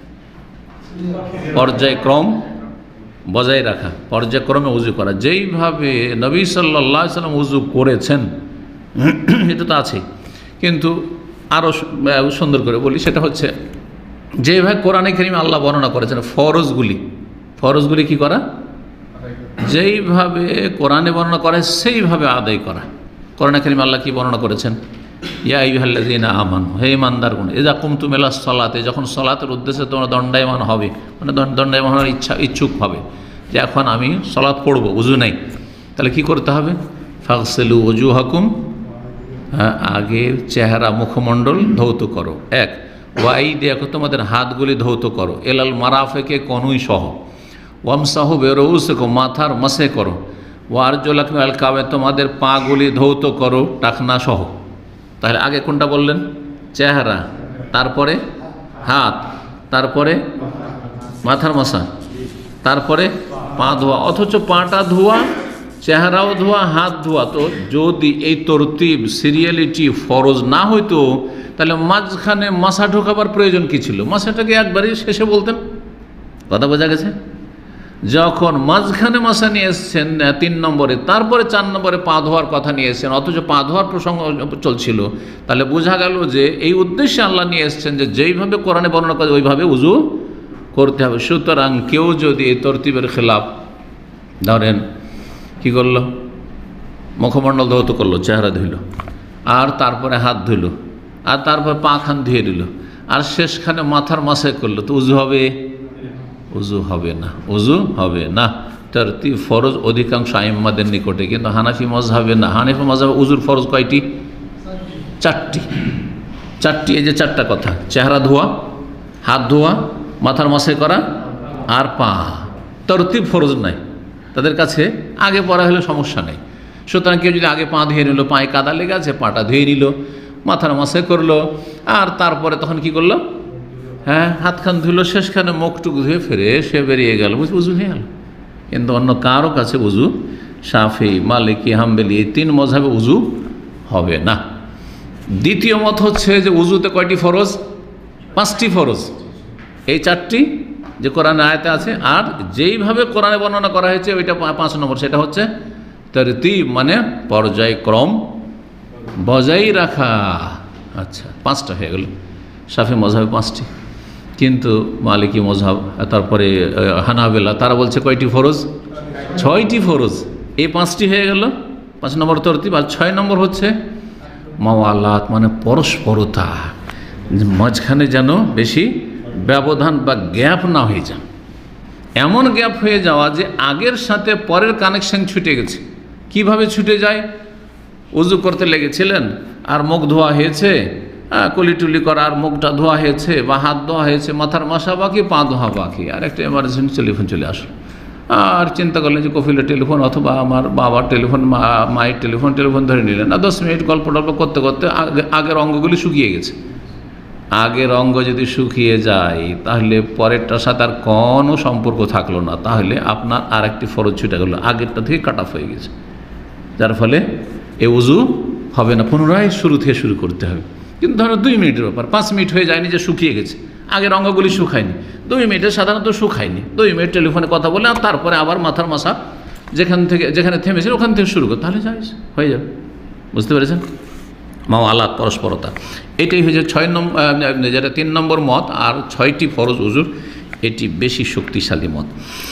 পর্যায়ক্রম বজায় রাখা, পর্যায়ক্রমে উজু করা, যেইভাবে নবী সাল্লাল্লাহু আলাইহি ওয়াসাল্লাম উজু করেছেন এটা তো আছে, কিন্তু আরও সুন্দর করে বলি, সেটা হচ্ছে যেভাবে কোরআনে কারিমে আল্লাহ বর্ণনা করেছেন ফরজগুলি কি করা, যেইভাবে কোরআনে বর্ণনা করে সেইভাবে আদায় করা। কোরআনে কারিমে আল্লাহ কি বর্ণনা করেছেন? ইয়া আইয়ুহাল্লাযীনা আমানু, হে ঈমানদারগণ, ইযা কুমতুম ইলাস সালাতে, যখন সালাতের উদ্দেশ্যে তোমরা দণ্ডায়মান হবে, মানে দণ্ডায়মান হওয়ার ইচ্ছুক হবে যে এখন আমি সালাত পড়ব, উজু নেই, তাহলে কি করতে হবে? ফাগসিলু ওজুহাকুম, আগে চেহারা মুখমণ্ডল ধৌত করো, এক, ওয়াইদিয়াকুম, তোমাদের হাতগুলি ধৌত করো, এলাল মারাফিকে কনুই সহ, ওয়ামসাহু বিরুউসিকুম, মাথার মাসে করো, ওয়ারজুলাকুম ইলাল কাবে, তোমাদের পাগুলি ধৌত করো টাকনা সহ। তাহলে আগে কোনটা বললেন? চেহারা, তারপরে হাত, তারপরে মাথার মাসা, তারপরে পা ধোয়া, অথচ পাটা ধোয়া, চেহারাও ধোয়া, হাত ধোয়া। তো যদি এই তরতিব সিরিয়ালিটি ফরজ না হইতো তাহলে মাঝখানে মাসা ঢোকাবার প্রয়োজন কি ছিল? মাসাটাকে একবারই শেষে বলতেন। কথা বোঝা গেছে? যখন মাঝখানে মাসা নিয়ে এসছেন 3 নম্বরে, তারপরে 4 নম্বরে পা ধোয়ার কথা নিয়ে এসছেন, অথচ পা ধোয়ার প্রসঙ্গ চলছিল, তাহলে বোঝা গেল যে এই উদ্দেশ্যে আল্লাহ নিয়ে এসছেন যে যেইভাবে কোরআনে বর্ণনা করে ওইভাবে উজু করতে হবে। সুতরাং কেউ যদি এই তরতিবের খেলাফ, ধরেন কি করলো, মুখমণ্ডল ধৌত করলো, চেহারা ধুইল, আর তারপরে হাত ধুইল, আর তারপরে পা খান ধুয়ে দিল, আর শেষখানে মাথার মাসে করলো, তো উজু হবে? উজু হবে না, উজু হবে না। তরতিব ফরজ অধিকাংশ আইম্মাদের নিকটে, কিন্তু হানাফি মাযহাবে না। হানাফি মাযহাবে উজুর ফরজ কয়টি? 4টি। এই যে 4টা কথা, চেহারা ধোয়া, হাত ধোয়া, মাথার মাসে করা আর পা, তরতিব ফরজ নাই তাদের কাছে, আগে পড়া হলে সমস্যা নেই। সুতরাং কেউ যদি আগে পা ধুয়ে নিল, পায়ে কাদা লেগে আছে, পাটা ধুয়ে নিল, মাথার মাসে করলো, আর তারপরে তখন কি করলো, হ্যাঁ হাত খান ধুলো, শেষখানে মুখটুকু ধুয়ে ফিরে সে বেরিয়ে গেল, উজু হয়ে গেল। কিন্তু অন্য কারো কাছে উজু, শাফি, মালিকি, হাম্বলি এই 3 মযহাবে উজু হবে না। দ্বিতীয় মত হচ্ছে যে উজুতে কয়টি ফরজ? 5টি ফরজ। এই 4টি যে কোরআনে আয়াতে আছে, আর যেইভাবে কোরআনে বর্ণনা করা হয়েছে ওইটা 5 নম্বর, সেটা হচ্ছে তারতিব, মানে পর্যায়ক্রম বজায় রাখা। আচ্ছা, 5টা হয়ে গেল। শাফি মযহাবে 5টি, কিন্তু মালিকি মযহাব, তারপরে হানাবেলা, তারা বলছে কয়টি ফরজ? 6টি ফরজ। এই 5টি হয়ে গেল 5 নম্বর তরতিব। আর 6 নম্বর হচ্ছে মাওয়ালাত, মানে পরস্পরতা, মাঝখানে যেন বেশি ব্যবধান বা গ্যাপ না হয়ে যায়। এমন গ্যাপ হয়ে যাওয়া যে আগের সাথে পরের কানেকশন ছুটে গেছে। কিভাবে ছুটে যায়? উজু করতে লেগেছিলেন আর মুখ ধোয়া হয়েছে, কলিটুলি করা আর মুখটা ধোয়া হয়েছে, বা হাত ধোয়া হয়েছে, মাথার মাসা বাকি, পা ধোয়া বাকি, আর একটা এমার্জেন্সি টেলিফোন চলে আসলো, আর চিন্তা করলেন যে কফিলের টেলিফোন অথবা আমার বাবার টেলিফোন, মায়ের টেলিফোন ধরে নিলেন, আর 10 মিনিট গল্প টল্প করতে করতে আগের অঙ্গগুলি শুকিয়ে গেছে। আগের অঙ্গ যদি শুকিয়ে যায় তাহলে পরেরটার সাথে আর কোনো সম্পর্ক থাকলো না, তাহলে আপনার আর একটি ফরজ ছুটে গেল, আগেরটা থেকে কাট অফ হয়ে গেছে, যার ফলে এ উজু হবে না, পুনরায় শুরু থেকে শুরু করতে হবে। কিন্তু ধরো 2 মিনিটের ব্যাপার, 5 মিনিট হয়ে যায়নি যে শুকিয়ে গেছে, আগের অঙ্গগুলি শুকায়নি, 2 মিনিটে সাধারণত শুকায়নি, 2 মিনিট টেলিফোনে কথা বলে আর তারপরে আবার মাথার মাসা যেখানে থেমেছিল ওখান থেকে শুরু করে, তাহলে যাই হয়ে যাবে। বুঝতে পেরেছেন? মাওয়ালাত, পরস্পরতা, এটাই হয়েছে 6 নম্বর, যেটা 3 নম্বর মত। আর 6টি ফরজ উজুর, এটি বেশি শক্তিশালী মত,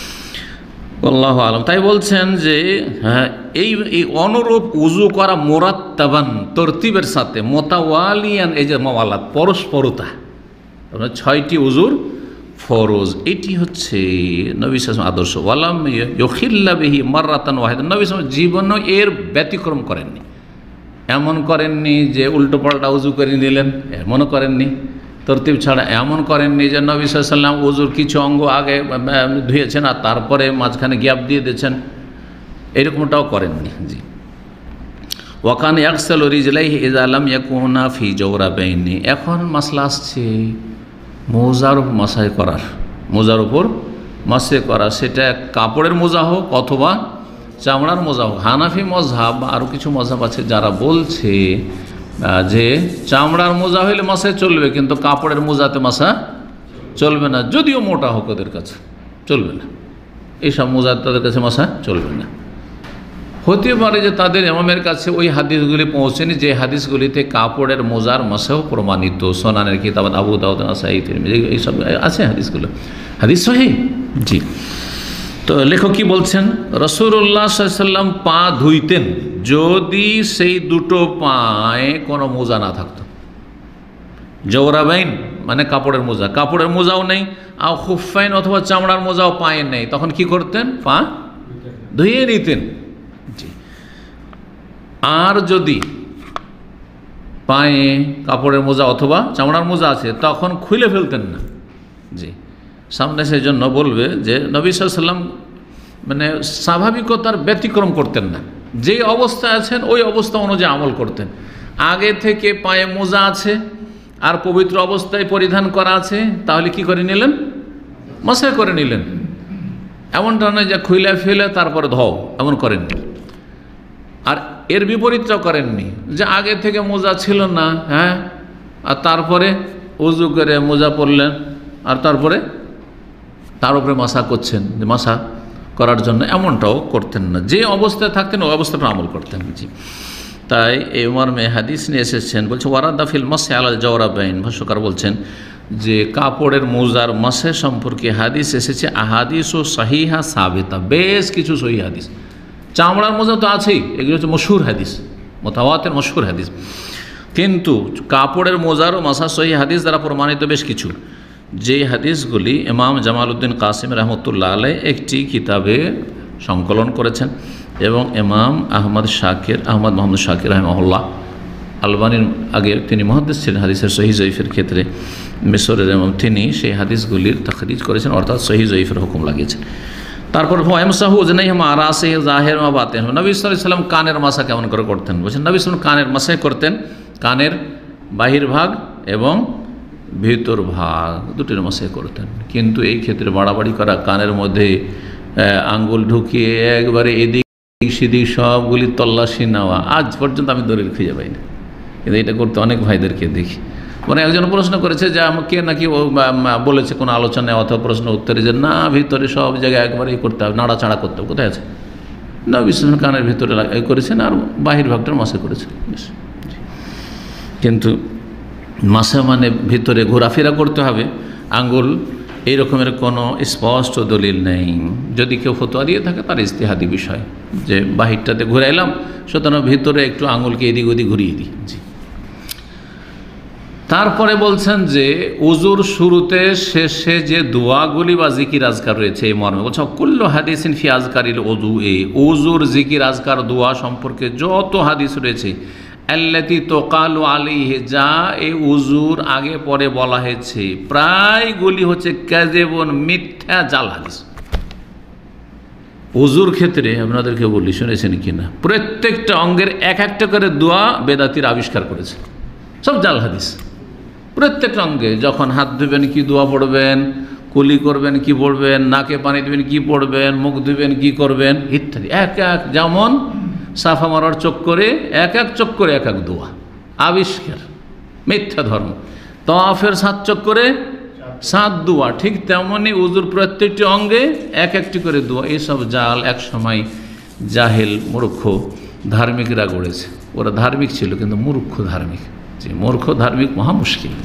আল্লাহু আলাম। তাই বলছেন যে হ্যাঁ, এই অনুরূপ উজু করা মুরাত্তাবান, তরতিবের সাথে, মোতাওয়ালিয়ান, এই যে মাওয়ালাত, পরস্পরতা, 6টি উজুর ফরজ, এটি হচ্ছে নবী সাল্লাল্লাহু আলাইহি ওয়াসাল্লাম আদর্শ। ওয়ালাম ইউখিল্লা বিহি মাররাতান ওয়াহিদান, নবী সাল্লাল্লাহু আলাইহি ওয়াসাল্লাম জীবনে এর ব্যতিক্রম করেননি। এমন করেননি যে উল্টো পাল্টা উজু করে নিলেন, এমনও করেননি। তরতিব ছাড়া এমন করেননি যে নবী সাল্লাল্লাহু আলাইহি ওয়াসাল্লাম উজুর কিছু অঙ্গ আগে ধুয়েছেন আর তারপরে মাঝখানে গ্যাপ দিয়ে দিয়েছেন, এরকমটাও করেননি। জি, ওয়াকান ইয়াগসিলু রিজলাইহি ইযা লাম ইয়াকুনা ফি জাওরাবাইনি। এখন মাসলা আসছে মোজার উপর মাসাই করার, মোজার উপর মাসে করা, সেটা কাপড়ের মোজা হোক অথবা চামড়ার মোজা হোক। হানাফি মযহাব বা আরও কিছু মযহাব আছে যারা বলছে যে চামড়ার মোজা হইলে মাসে চলবে, কিন্তু কাপড়ের মোজাতে মাসা চলবে না, যদিও মোটা হোক ওদের কাছে চলবে না, এইসব মোজা তাদের কাছে মাসা চলবে না। হতে পারে যে তাদের ইমামের কাছে ওই হাদিসগুলি পৌঁছেনি যে হাদিসগুলিতে কাপড়ের মোজার মাসাও প্রমাণিত, সোনানের কিতাব আবু দাউদ, নাসাই, তিরমিজি, এইসব আছে হাদিসগুলো, হাদিস সহিহ। জি, তো লেখক কি বলছেন? রাসূলুল্লাহ সাল্লাল্লাহু আলাইহি ওয়াসাল্লাম পা ধুইতেন যদি সেই দুটো পায়ে কোনো মোজা না থাকতো। জওরাবাইন মানে কাপড়ের মোজা, কাপড়ের মোজাও নেই, আর খুফাইন অথবা চামড়ার মোজাও পায়ে নেই, তখন কি করতেন? পা ধুয়ে নিতেন। জি, আর যদি পায়ে কাপড়ের মোজা অথবা চামড়ার মোজা আছে তখন খুলে ফেলতেন না। জি, সামনে সেই জন্য বলবে যে নবী সাল্লাল্লাহু আলাইহি ওয়াসাল্লাম মানে স্বাভাবিকতার ব্যতিক্রম করতেন না, যে অবস্থায় আছেন ওই অবস্থা অনুযায়ী আমল করতেন। আগে থেকে পায়ে মোজা আছে আর পবিত্র অবস্থায় পরিধান করা আছে, তাহলে কি করে নিলেন? মাসা করে নিলেন। এমনটা নয় যে খুইলে ফেলে তারপরে ধোও, এমন করেননি। আর এর বিপরীতটাও করেননি যে আগে থেকে মোজা ছিল না, হ্যাঁ, আর তারপরে উজু করে মোজা পরলেন আর তারপরে তার উপরে মাসা করছেন, যে মাসা করার জন্য, এমনটাও করতেন না। যে অবস্থায় থাকতেন ওই অবস্থাটা আমল করতেন। জি, তাই এই মর্মে হাদিস নিয়ে এসেছেন, বলছে ওয়ারাদা ফিল মাসি আলা জাওরাবাইন। ভাষ্যকার বলছেন যে কাপড়ের মোজার মাসে সম্পর্কে হাদিস এসেছে আহাদিস ও সাহিহা সাবিতা, বেশ কিছু সহিহ হাদিস। চামড়ার মোজা তো আছেই, এগুলো হচ্ছে মশহুর হাদিস, মুতাওয়াতির মশহুর হাদিস, কিন্তু কাপড়ের মোজারও মাসা সহিহ হাদিস দ্বারা প্রমাণিত বেশ কিছু, যে হাদিসগুলি ইমাম জামালউদ্দিন কাসিম রহমতুল্লাহ আলাইহি একটি কিতাবে সংকলন করেছেন, এবং ইমাম আহমদ মোহাম্মদ শাকির রহমাহুল্লাহ আলবানির আগে তিনি মুহাদ্দিস ছিলেন হাদিসের সহিহ জয়ীফের ক্ষেত্রে মিশরের, এবং তিনি সেই হাদিসগুলির তাখরিজ করেছেন, অর্থাৎ সহিহ জয়ীফের হুকুম লাগিয়েছেন। তারপর ওয়ামসাহু উযনাইহিম আরাসে জাহির ওয়া বাতিন। নবী সাল্লাল্লাহু আলাইহি ওয়াসাল্লাম কানের মাসা কেমন করে করতেন বলছেন, নবী সাল্লাল্লাহু আলাইহি ওয়াসাল্লাম কানের মাসাই করতেন, কানের বাহির ভাগ এবং ভিতর ভাগ দুটির মাসাই করতেন। কিন্তু এই ক্ষেত্রে বাড়াবাড়ি করা, কানের মধ্যে আঙ্গুল ঢুকিয়ে একবারে এদিক সেদিক সবগুলি তল্লাশি নেওয়া, আজ পর্যন্ত আমি দলিল খুঁজে পাই না, কিন্তু এটা করতে অনেক ভাইদেরকে দেখি। মানে একজন প্রশ্ন করেছে যে আমাকে নাকি বলেছে কোনো আলোচনায় অথবা প্রশ্ন উত্তরে যে না, ভিতরে সব জায়গায় একবারেই করতে হবে, নাড়াচাড়া করতে হবে। কোথায় আছে? না, বিশেষ কানের ভিতরে করেছেন আর বাহির ভাগটার মাসে করেছেন। কিন্তু মাসে মানে ভিতরে ঘোরাফেরা করতে হবে আঙ্গুল, এই রকমের কোনো স্পষ্ট দলিল নেই। যদি কেউ ফতোয়া দিয়ে থাকে তার ইজতিহাদি বিষয়, যে বাহিরটাতে ঘুরাইলাম, সুতরাং ভিতরে একটু আঙ্গুলকে এদিক ওদিক ঘুরিয়ে দিই। জি। তারপরে বলছেন যে উজুর শুরুতে শেষে যে দোয়াগুলি বা জিকির আজকার রয়েছে এই মর্মে বলছে কুল্লু হাদিসিন ফি আজকারিল উযু, উজুর জিকির আজকার দোয়া সম্পর্কে যত হাদিস রয়েছে আল্লাতী তুকালু আলাইহি, যা এই উজুর আগে পরে বলা হয়েছে প্রায়গুলি হচ্ছে কাযিবুন, মিথ্যা জাল হাদিস। উজুর ক্ষেত্রে আপনাদেরকে বলি, শুনেছেন কিনা, প্রত্যেকটা অঙ্গের এক একটা করে দোয়া বেদাতির আবিষ্কার করেছে, সব জাল হাদিস। প্রত্যেকটা অঙ্গে যখন হাত ধুবেন কি দোয়া পড়বেন, কুলি করবেন কি পড়বেন, নাকে পানি দেবেন কি পড়বেন, মুখ ধুবেন কি করবেন ইত্যাদি, এক এক, যেমন সাফা মারার চক্করে এক এক চক্করে এক এক দোয়া আবিষ্কার, মিথ্যা ধর্ম। তাওয়াফের 7 চক্করে 7 দোয়া, ঠিক তেমনি উজুর প্রত্যেকটি অঙ্গে এক একটি করে দোয়া। এইসব জাল এক সময় জাহেল মূর্খ ধার্মিকরা গড়েছে। ওরা ধার্মিক ছিল কিন্তু মূর্খ ধার্মিক। যে মূর্খ ধার্মিক মহা মুশকিল।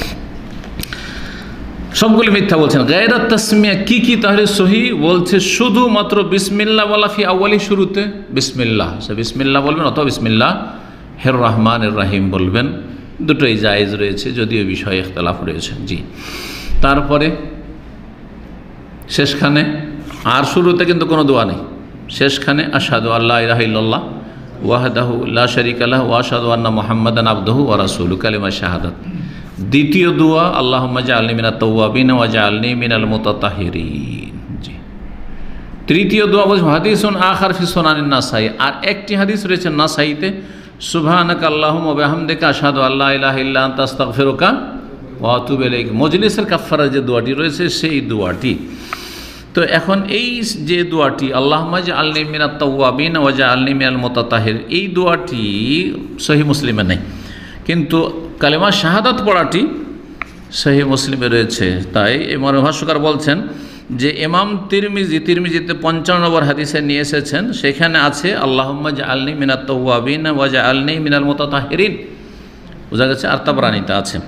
সবগুলি মিথ্যা বলছেন। গায়রাত তাসমিয়া কি কি তাহলে সহি বলছে, শুধুমাত্র বিসমিল্লাহ বলা ফি আউয়ালি, শুরুতে বিসমিল্লাহ, সে বিসমিল্লাহ বলবেন অথবা বিসমিল্লাহ হের রহমানির রহিম বলবেন, দুটোই জায়েজ রয়েছে, যদিও বিষয়ে ইখতিলাফ রয়েছে। জি। তারপরে শেষখানে, আর শুরুতে কিন্তু কোনো দোয়া নেই, শেষখানে আশহাদু আল্লা ইলাহা ইল্লাল্লাহ ওয়াহদাহু লা শারীকা লাহু ওয়া আশহাদু আন্না মুহাম্মাদান আবদুহু ওয়া রাসূলুহু, কালিমা শাহাদাত। দ্বিতীয় দোয়া আল্লাহুম্মা জাআলনি মিনাত তাওয়াবিন ওয়া জাআলনি মিনাল মুতাতাহহিরিন। জি। তৃতীয় দোয়া বলছে হাদিসুন আখার ফি সুনানিন নাসাই, আর একটি হাদিস রয়েছে নাসাইতে, সুবহানাকা আল্লাহুম্মা ওয়া বিহামদিকা আশহাদু আল্লা ইলাহা ইল্লা আনতা আস্তাগফিরুকা ওয়া আতুবু ইলাইক। মজলিসের কাফফারার যে দোয়াটি রয়েছে সেই দোয়াটি। তো এখন এই যে দোয়াটি আল্লাহুম্মা জাআলনি মিনাত তাওয়াবিন ওয়া জাআলনি মিনাল মুতাতাহহির, এই দোয়াটি সহিহ মুসলিমে নেই, কিন্তু কালেমা শাহাদাত পড়াটি সহিহ মুসলিমে রয়েছে। তাই এই ভাষ্যকার বলছেন যে ইমাম তিরমিজিতে 55 নম্বর হাদিসে নিয়ে এসেছেন, সেখানে আছে আল্লাহুম্মা জাআলনি মিনাত তাওয়াবিন ওয়া জাআলনি মিনাল মুতাতাহহিরিন, বোঝা গেছে। আর তাবরানীতে আছে।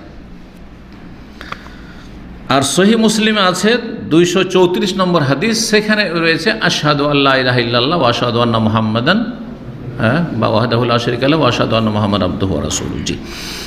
আর সহিহ মুসলিমে আছে 234 নম্বর হাদিস, সেখানে রয়েছে আশহাদু আল্লা ইলাহা ইল্লাল্লাহ ওয়া আশহাদু আন্না মুহাম্মাদান বা ওয়াহদাহু লা শারীকা লাহু ওয়া আশহাদু আন্না মুহাম্মাদান আবদুহু ওয়া রাসূলুহু। জি।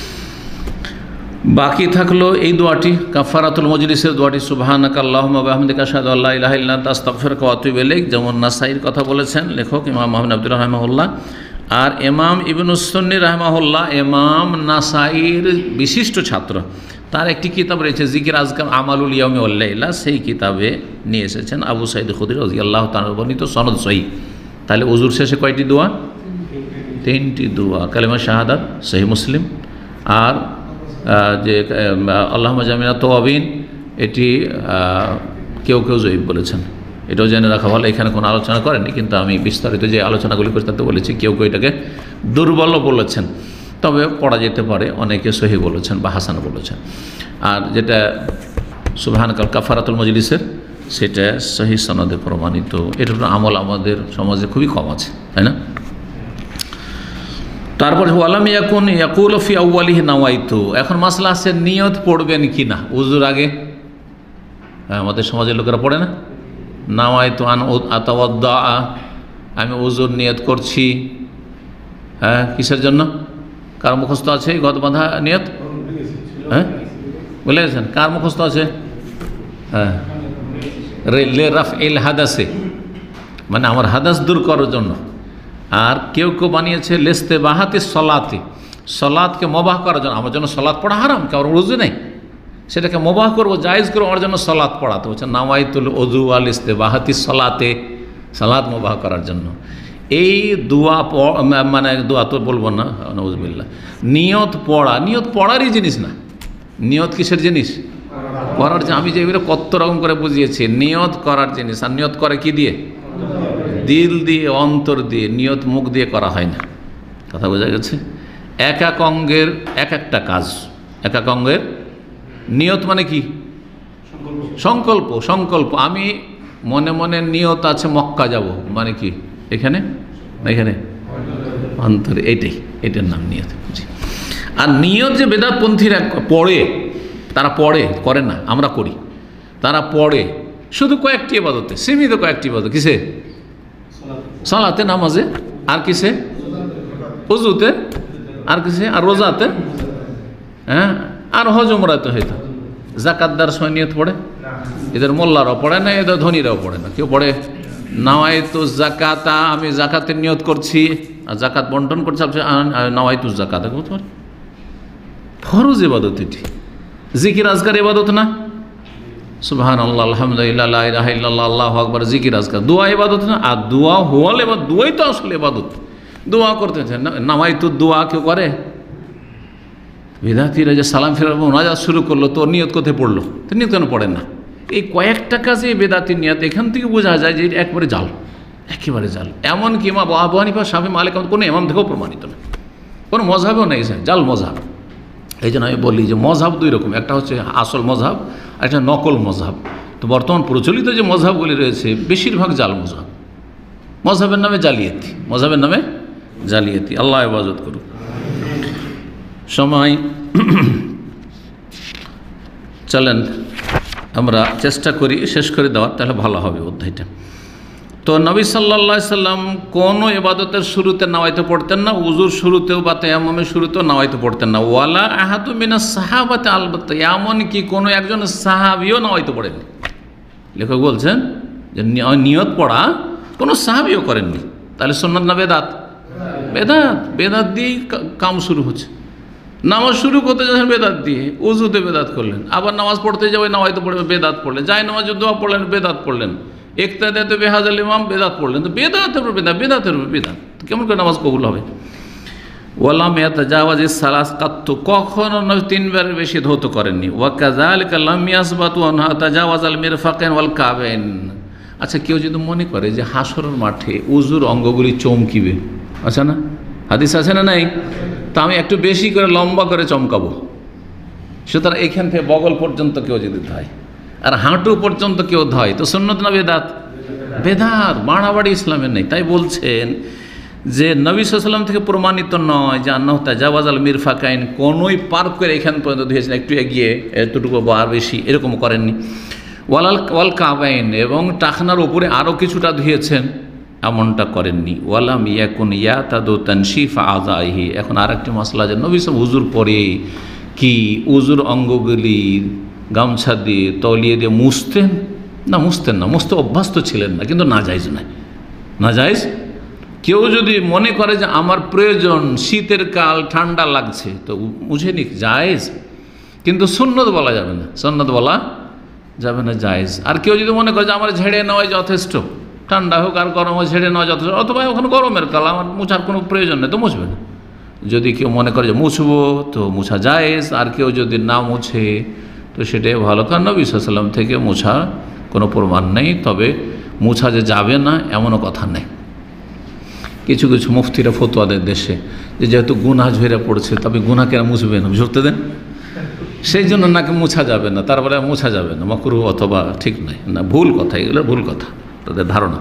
বাকি থাকলো এই দোয়াটি, কাফারাতুল মজলিসের দোয়াটি, সুবহানাকা আল্লাহুম্মা ওয়া বিহামদিকা আশহাদু আল্লা ইলাহা ইল্লা আনতা আস্তাগফিরুকা ওয়া আতুবু ইলাইক, যেমন নাসাইর কথা বলেছেন লেখক ইমাম মুহাম্মদ আব্দুল্লাহ রাহিমাহুল্লাহ। আর ইমাম ইবনুস সুন্নি রাহিমাহুল্লাহ ইমাম নাসাইর বিশিষ্ট ছাত্র, তার একটি কিতাব রয়েছে জিকির আজকার আমালুল ইয়াউমি ওয়াল লাইলা, সেই কিতাবে নিয়ে এসেছেন আবু সাঈদ খুদরি রাদিয়াল্লাহু তাআলা বর্ণিত সনদ সহিহ। তাহলে ওযুর শেষে কয়টি দোয়া? 3টি দোয়া, কালেমা শাহাদাত সহিহ মুসলিম, আর যে আল্লাহুম্মা জামিনা তাওয়াবিন, এটি কেউ কেউ জয়ীফ বলেছেন, এটাও জেনে রাখা ভালো। এখানে কোনো আলোচনা করেনি, কিন্তু আমি বিস্তারিত যে আলোচনাগুলি করে তাতে বলেছি কেউ কেউ এটাকে দুর্বল বলেছেন, তবে পড়া যেতে পারে, অনেকে সহি বলেছেন বা হাসান বলেছেন। আর যেটা সুবহানাকা কাফারাতুল মজলিসের, সেটা সহি সনদে প্রমাণিত। এটার আমল আমাদের সমাজে খুবই কম আছে, তাই না? তারপরে ওয়ালাম ইয়াকুন ইয়াকুলু ফি আউয়ালিহি নাওয়াইতু, এখন মাসলা আছে নিয়ত পড়বেন কি না উযুর আগে। আমাদের সমাজের লোকেরা পড়ে না, নাওয়াইতু আন আতাওয়াদ্দা, আমি উযুর নিয়ত করছি। হ্যাঁ, কিসের জন্য? কার মুখস্থ আছে গদ বাঁধা নিয়ত? হ্যাঁ, বলে গেছেন কার মুখস্থ আছে? হ্যাঁ, লে রাফইল হাদাসে, মানে আমার হাদাস দূর করার জন্য। আর কেউ কেউ বানিয়েছে লেস্তে বাহাতে সলাতে, সলাদকে মবাহ করার জন্য, আমার জন্য সলাদ পড়া হারাম, কারণ উযু নেই, সেটাকে মুবাহ করবো, জায়েজ করবো, আমার জন্য সালাত পড়াতে হচ্ছে নাওয়াইতুল ওযু ওয়াল ইস্তিবাহাতি সালাতে, সালাত মুবাহ করার জন্য। এই দোয়া মানে দোয়া তো বলবো না, নাউযুবিল্লাহ, নিয়ত পড়া, নিয়ত পড়ারই জিনিস না। নিয়ত কিসের জিনিস? করার। আমি যে এগুলো কত রকম করে বুঝিয়েছি, নিয়ত করার জিনিস। আর নিয়ত করে কি দিয়ে? দিল দিয়ে, অন্তর দিয়ে। নিয়ত মুখ দিয়ে করা হয় না। কথা বোঝা গেছে? এক এক অঙ্গের এক একটা কাজ। এক এক অঙ্গের নিয়ত মানে কি? সংকল্প। সংকল্প। আমি মনে মনে নিয়ত আছে মক্কা যাব, মানে কি? এখানে এখানে অন্তরে, এটার নাম নিয়ত। আর নিয়ত যে বেদাতপন্থীরা পড়ে, তারা পড়ে, করে না, আমরা করি। তারা পড়ে শুধু কয়েকটি ইবাদতে, সীমিত কয়েকটি ইবাদত। কিসে? সালাতে, নামাজে। আর কিসে? ওযুতে। আর কিসে? আর রোজাতে। হ্যাঁ, আর হজ উমরাতে হয়তো। যাকাত দেওয়ার সময় নিয়ত পড়ে? এদের মোল্লারাও পড়ে না, এদের ধনীরাও পড়ে না। কেউ পড়ে নাওয়াইতু যাকাতা, আমি যাকাতের নিয়ত করছি, আর যাকাত বন্টন করছি, নাওয়াইতু যাকাত। ফরজ ইবাদত এটি। জিকির আজকার ইবাদত না? সুবহানাল্লাহ, আলহামদুলিল্লাহ, লা ইলাহা ইল্লাল্লাহ, আল্লাহু আকবার, জিকির আজকার। দোয়া ইবাদত না? আর দোয়া হুয়াল ইবাদত, দোয়াই তো আসলে ইবাদত। দোয়া করতেছে না, নাওয়াইতু দোয়া কেউ করে? বিদাতিরা যে সালাম ফেরার মোনাজাত শুরু করলো, তো নিয়ত কোথায় পড়লো? তো নিয়ত কেন পড়েন না? এই কয়েকটা কাজে বেদাতির নিয়ত, এখান থেকে বোঝা যায় যে একবারে জাল, একেবারে জাল। এমনকি ইমাম আবু হানিফা, শাফি, মালিক কোনো ইমাম থেকেও প্রমাণিত না, কোনো মজহাবেও নেই, জাল মজহাব। এই জন্য আমি বলি যে মজহাব দুই রকম, একটা হচ্ছে আসল মজহাব, আর একটা নকল মজহাব। তো বর্তমান প্রচলিত যে মজহাবগুলি রয়েছে বেশিরভাগ জাল মজহাব। মজহাবের নামে জালিয়াতি, মজহাবের নামে জালিয়াতি। আল্লাহ হেফাজত করুক। সময় চলেন আমরা চেষ্টা করি শেষ করে দেওয়ার, তাহলে ভালো হবে অধ্যায়টা। তো নবী সাল্লাল্লাহু আলাইহি সাল্লাম কোনো ইবাদতের শুরুতে নাওয়াইতে পড়তেন না, উজুর শুরুতেও বা তায়াম্মুমের শুরুতেও নাওয়াইতে পড়তেন না। ওয়ালা আহাদু মিনাস সাহাবাতে, আলবাত্তা এমন কি কোনো একজন সাহাবীও নাওয়াইতে পড়েননি। লেখক বলছেন যে নিয়ত পড়া কোনো সাহাবীও করেননি। তাহলে সুন্নাত না বেদাত? বেদাত। বেদাত দিয়েই কাম শুরু হচ্ছে। নামাজ শুরু করতে যাচ্ছেন বেদাত দিয়ে, উজুতে বেদাত করলেন। আবার নামাজ পড়তে যাবে, নাওয়াইতে পড়বে, বেদাত পড়লেন। যাই নামাজ দোয়া পড়লেন, বেদাত পড়লেন। ইক্তাদাতে বিহাযাল ইমাম, বেদাত পড়লেন। তো বেদাতের উপর বেদাত, বেদাতের উপর বেদাত, কেমন করে নামাজ কবুল হবে? ওয়ালাম ইয়াতাজাওয়াজিস সালাস কাত্তু, কখনো নবী তিনবারের বেশি ধৌত করেননি। ওয়া কাযালিকা লাম ইয়াসবাতু আনহা তাজাওয়াজাল মিরফাকাইন ওয়াল কাবাইন। আচ্ছা, কেউ যদি মনে করে যে হাসরের মাঠে উজুর অঙ্গগুলি চমকিবে, আচ্ছা না, হাদিস আছে না নাই? তা আমি একটু বেশি করে লম্বা করে চমকাবো। সুতরাং এখান থেকে বগল পর্যন্ত কেউ যদি ধয়, আর হাঁটু পর্যন্ত কেউ ধয়, তো সুন্নত না বেদাত? বেদাত, বাড়াবাড়ি ইসলামের নেই। তাই বলছেন যে নবী সাল্লাল্লাহু আলাইহি ওয়াসাল্লাম থেকে প্রমাণিত নয় যে আন্নাহু তাজাওয়াজাল মিরফাকাইন, কোনোই পার করে এখান পর্যন্ত ধুয়েছেন, একটু এগিয়ে এতটুকু বা আর বেশি এরকম করেননি। ওয়াল কাবাইন, এবং টাকনার উপরে আরও কিছুটা ধুয়েছেন, এমনটা করেননি। ওয়ালাম ইয়াকুন ইয়াতাদু তানশিফ আযাইহি। এখন আরেকটি মাসলা, যে নবী সাল্লাল্লাহু উজুর পরে কি উজুর অঙ্গগুলি গামছা দিয়ে, তলিয়ে দিয়ে মুছতেন না? মুছতেন না। মুছতে অভ্যস্ত ছিলেন না, কিন্তু নাজায়েজ নয়, নাজায়েজ। কেউ যদি মনে করে যে আমার প্রয়োজন, শীতের কাল, ঠান্ডা লাগছে, তো মুছে নিক, জায়েজ। কিন্তু সুন্নত বলা যাবে না, সুন্নত বলা যাবে না, জায়েজ। আর কেউ যদি মনে করে যে আমার ঝেড়ে নেওয়াই যথেষ্ট, ঠান্ডা হোক আর গরম হোক ঝেড়ে নেওয়া যথেষ্ট, অথবা ওখানে গরমের কাল, আমার মুছার কোনো প্রয়োজন নেই, তো মুছবে না। যদি কেউ মনে করে যে মুছবো, তো মুছা জায়েজ। আর কেউ যদি না মুছে, তো সেটাই ভালো, কারণ নবী সাল্লাল্লাহু আলাইহি ওয়াসাল্লাম থেকে মুছা কোনো প্রমাণ নেই। তবে মুছা যে যাবে না এমনও কথা নেই। কিছু কিছু মুফতিরা ফতোয়া দেয় দেশে, যে যেহেতু গুনাহ ঝরে পড়ছে, তবে গুনাহ কেন মুছবে না, ঝরতে দেন, সেই জন্য নাকি মুছা যাবে না, তারপরে মুছা যাবে না, মাকরুহ অথবা ঠিক নাই, না, ভুল কথা, এগুলো ভুল কথা, তাদের ধারণা।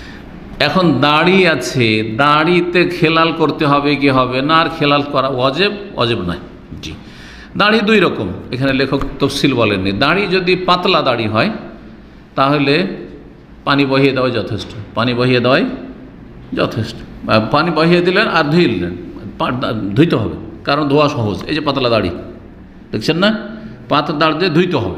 এখন দাড়ি আছে, দাড়িতে খেলাল করতে হবে কি হবে না, আর খেলাল করা অজেব নয়। জি, দাড়ি দুই রকম, এখানে লেখক তফসিল বলেননি। দাড়ি যদি পাতলা দাড়ি হয়, তাহলে পানি বহিয়ে দেওয়া যথেষ্ট, পানি বহিয়ে দেওয়াই যথেষ্ট। পানি বহিয়ে দিলেন আর ধুইলেন, ধুইতে হবে, কারণ ধোয়া সহজ। এই যে পাতলা দাড়ি দেখছেন না, পাতলা দাড়ি দিয়ে ধুইতে হবে।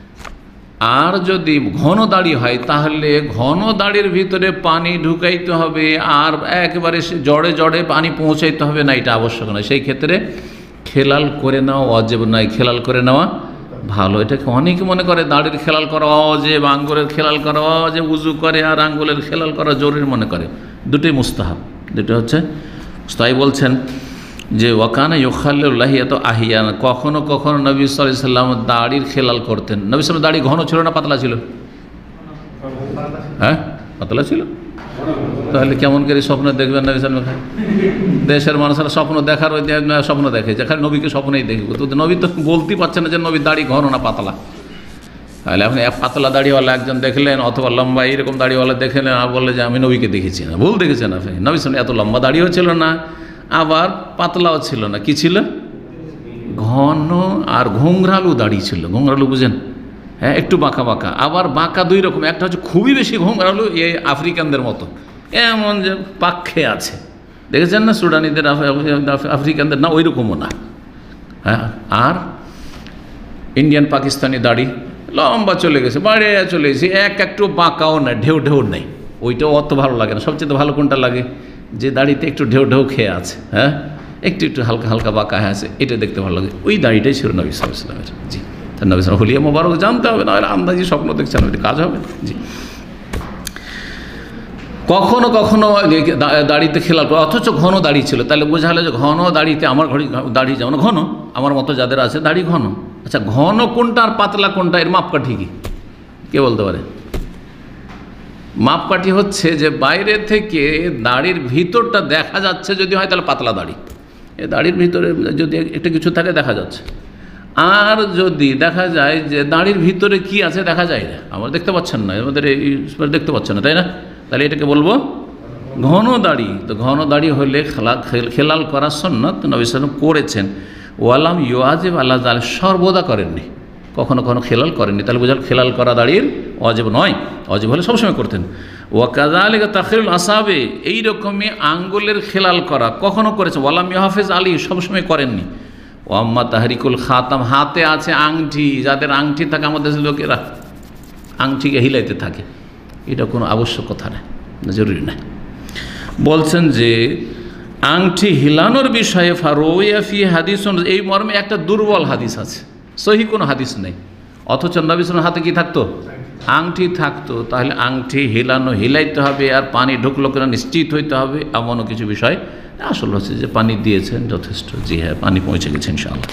আর যদি ঘন দাড়ি হয়, তাহলে ঘন দাড়ির ভিতরে পানি ঢুকাইতে হবে, আর একেবারে জড়ে জড়ে পানি পৌঁছাইতে হবে না, এটা আবশ্যক নয়। সেই ক্ষেত্রে খেলাল করে নেওয়া ওয়াজিব নয়, খেলাল করে নেওয়া ভালো। এটাকে অনেকে মনে করে দাড়ির খেলাল করা যে বা আঙ্গুলের খেলাল করা যে উজু করে আর আঙ্গুলের খেলাল করা জরুরি মনে করে। দুটোই মুস্তাহাব, দুটো হচ্ছে। তাই বলছেন যে ওয়াকানা ইউখাল্লিল্লাহি এত আহিয়ান, কখনো কখনো নবী সাল্লাল্লাহু আলাইহি ওয়াসাল্লাম দাড়ির খেলাল করতেন। নবী সাল্লাল্লাহু দাড়ি ঘন ছিল না পাতলা ছিল? হ্যাঁ, পাতলা ছিল। তাহলে কেমন করে স্বপ্ন দেখবেন নবী সাল্লাল্লাহু আলাইহি ওয়াসাল্লাম? দেশের মানুষেরা স্বপ্ন দেখার ওই স্বপ্ন দেখে, যেখানে নবীকে স্বপ্নেই দেখবে। তো নবী তো বলতেই পারছে না যে নবীর দাড়ি ঘন না পাতলা। তাহলে আপনি পাতলা দাড়িওয়ালা একজন দেখলেন অথবা লম্বা এইরকম দাড়িওয়ালা দেখলেন আর বললে যে আমি নবীকে দেখেছি না, ভুল দেখেছেন আপনি। নবী সাল্লাল্লাহু এত লম্বা দাড়িও ছিল না আবার পাতলাও ছিল না, কি ছিল? ঘন আর ঘোংরালু দাড়ি ছিল। ঘোংরালু বুঝেন? হ্যাঁ, একটু বাঁকা বাঁকা। আবার বাঁকা দুই রকম, একটা হচ্ছে খুবই বেশি ঘোংরালু, এই আফ্রিকানদের মতো, এমন যে পাক্ষে আছে, দেখেছেন না সুডানিদের, আফ্রিকানদের, না ওই রকমও না। হ্যাঁ, আর ইন্ডিয়ান পাকিস্তানি দাড়ি লম্বা চলে গেছে, বাড়ে চলে গেছে, একটু বাঁকাও না, ঢেউ ঢেউ নেই। ওইটাও অত ভালো লাগে না। সবচেয়ে ভালো কোনটা লাগে? যে দাড়িতে একটু ঢেউ ঢেউ খেয়ে আছে, হ্যাঁ, একটু একটু হালকা হালকা বাঁকা হয়ে আছে, এটা দেখতে ভালো লাগে। ওই দাড়িটাই ছিল নবী সাল্লাল্লাহু আলাইহি ওয়াসাল্লামের। জি, নবী সাল্লাল্লাহু হুলিয়া মোবারক জানতে হবে, না আন্দাজি স্বপ্ন দেখছেন, কাজ হবে। জি, কখনো কখনো দাড়িতে খেলাল করে, অথচ ঘন দাড়ি ছিল। তাহলে বোঝা হলো যে ঘন দাড়িতে, আমার দাড়ি যেমন ঘন, আমার মতো যাদের আছে দাড়ি ঘন। আচ্ছা, ঘন কোনটা আর পাতলা কোনটা, এর মাপকাঠি কি কে বলতে পারে? মাপকাঠি হচ্ছে যে বাইরে থেকে দাড়ির ভিতরটা দেখা যাচ্ছে যদি হয় তাহলে পাতলা দাড়ি, এ দাড়ির ভিতরে যদি একটা কিছু থাকে দেখা যাচ্ছে। আর যদি দেখা যায় যে দাড়ির ভিতরে কি আছে দেখা যায় না, আমরা দেখতে পাচ্ছেন না, আমাদের এই দেখতে পাচ্ছেন না, তাই না? তাহলে এটাকে বলবো ঘন দাড়ি। তো ঘন দাড়ি হলে খেলাল করার সুন্নাত নবী সাল্লাল্লাহু আলাইহি ওয়াসাল্লাম করেছেন। ওয়ালাম ইউআজিব আলা যালিক, সর্বদা করেননি, কখনো কখনো খেলাল করেননি। তাহলে বোঝাল খেলাল করা দাড়ির ওয়াজিব নয়, ওয়াজিব হলে সবসময় করতেন। ওয়া কাযালিকা তাখরিরুল আসাবে, এইরকমই আঙ্গুলের খেলাল করা কখনো করেছেন। ওয়ালাম ইউহাফিজ আলী, সবসময় করেননি। ওয়াম্মা তাহরিকুল খাতাম, হাতে আছে আংটি, যাদের আংটি থাকে, আমাদের লোকেরা আংটিকে হিলাইতে থাকে, এটা কোনো আবশ্যকতা নেই, জরুরি নয়। বলছেন যে আংটি হিলানোর বিষয়ে ফারুইয়া ফি হাদিসুন, এই মর্মে একটা দুর্বল হাদিস আছে, সহি কোনো হাদিস নেই। অথচ নবী সাল্লাল্লাহু হাতে কি থাকতো? আংটি থাকতো। তাহলে আংটি হিলাইতে হবে, আর পানি ঢুকলো কিনা নিশ্চিত হইতে হবে, এমনও কিছু বিষয়। আসল হচ্ছে যে পানি দিয়েছেন যথেষ্ট। জি হ্যাঁ, পানি পৌঁছে গেছে ইনশাআল্লাহ।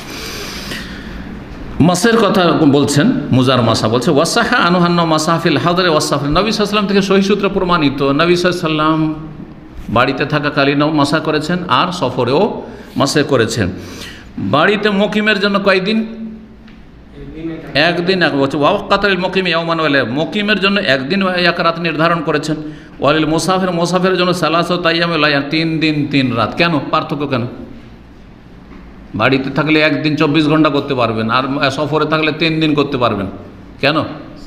মাসের কথা বলছেন, মুজার মাসা বলছে ওয়াসাহা আনুহান্ন মাসাফিল হাদরে ওয়াসাফিল, নবী সাল্লাল্লাহু আলাইহি ওয়াসাল্লাম থেকে সহিহ সূত্রে প্রমাণিত নবী সাল্লাল্লাহু আলাইহি ওয়াসাল্লাম বাড়িতে থাকাকালীনও মাসা করেছেন আর সফরেও মাসা করেছেন। বাড়িতে মুকিমের জন্য কয়দিন? একদিন। এক বছর ওয়াক্কাতুল মুকিম ইয়াওমান ওয়া লাইলা, মুকিমের জন্য একদিন এক রাত নির্ধারণ করেছেন। ওয়ালিল মুসাফির, মুসাফিরের জন্য সালাসাত আইয়াম ওয়া লাইলা, 3 দিন 3 রাত। কেন পার্থক্য কেন? বাড়িতে থাকলে একদিন 24 ঘন্টা করতে পারবেন, আর সফরে থাকলে 3 দিন করতে পারবেন। কেন?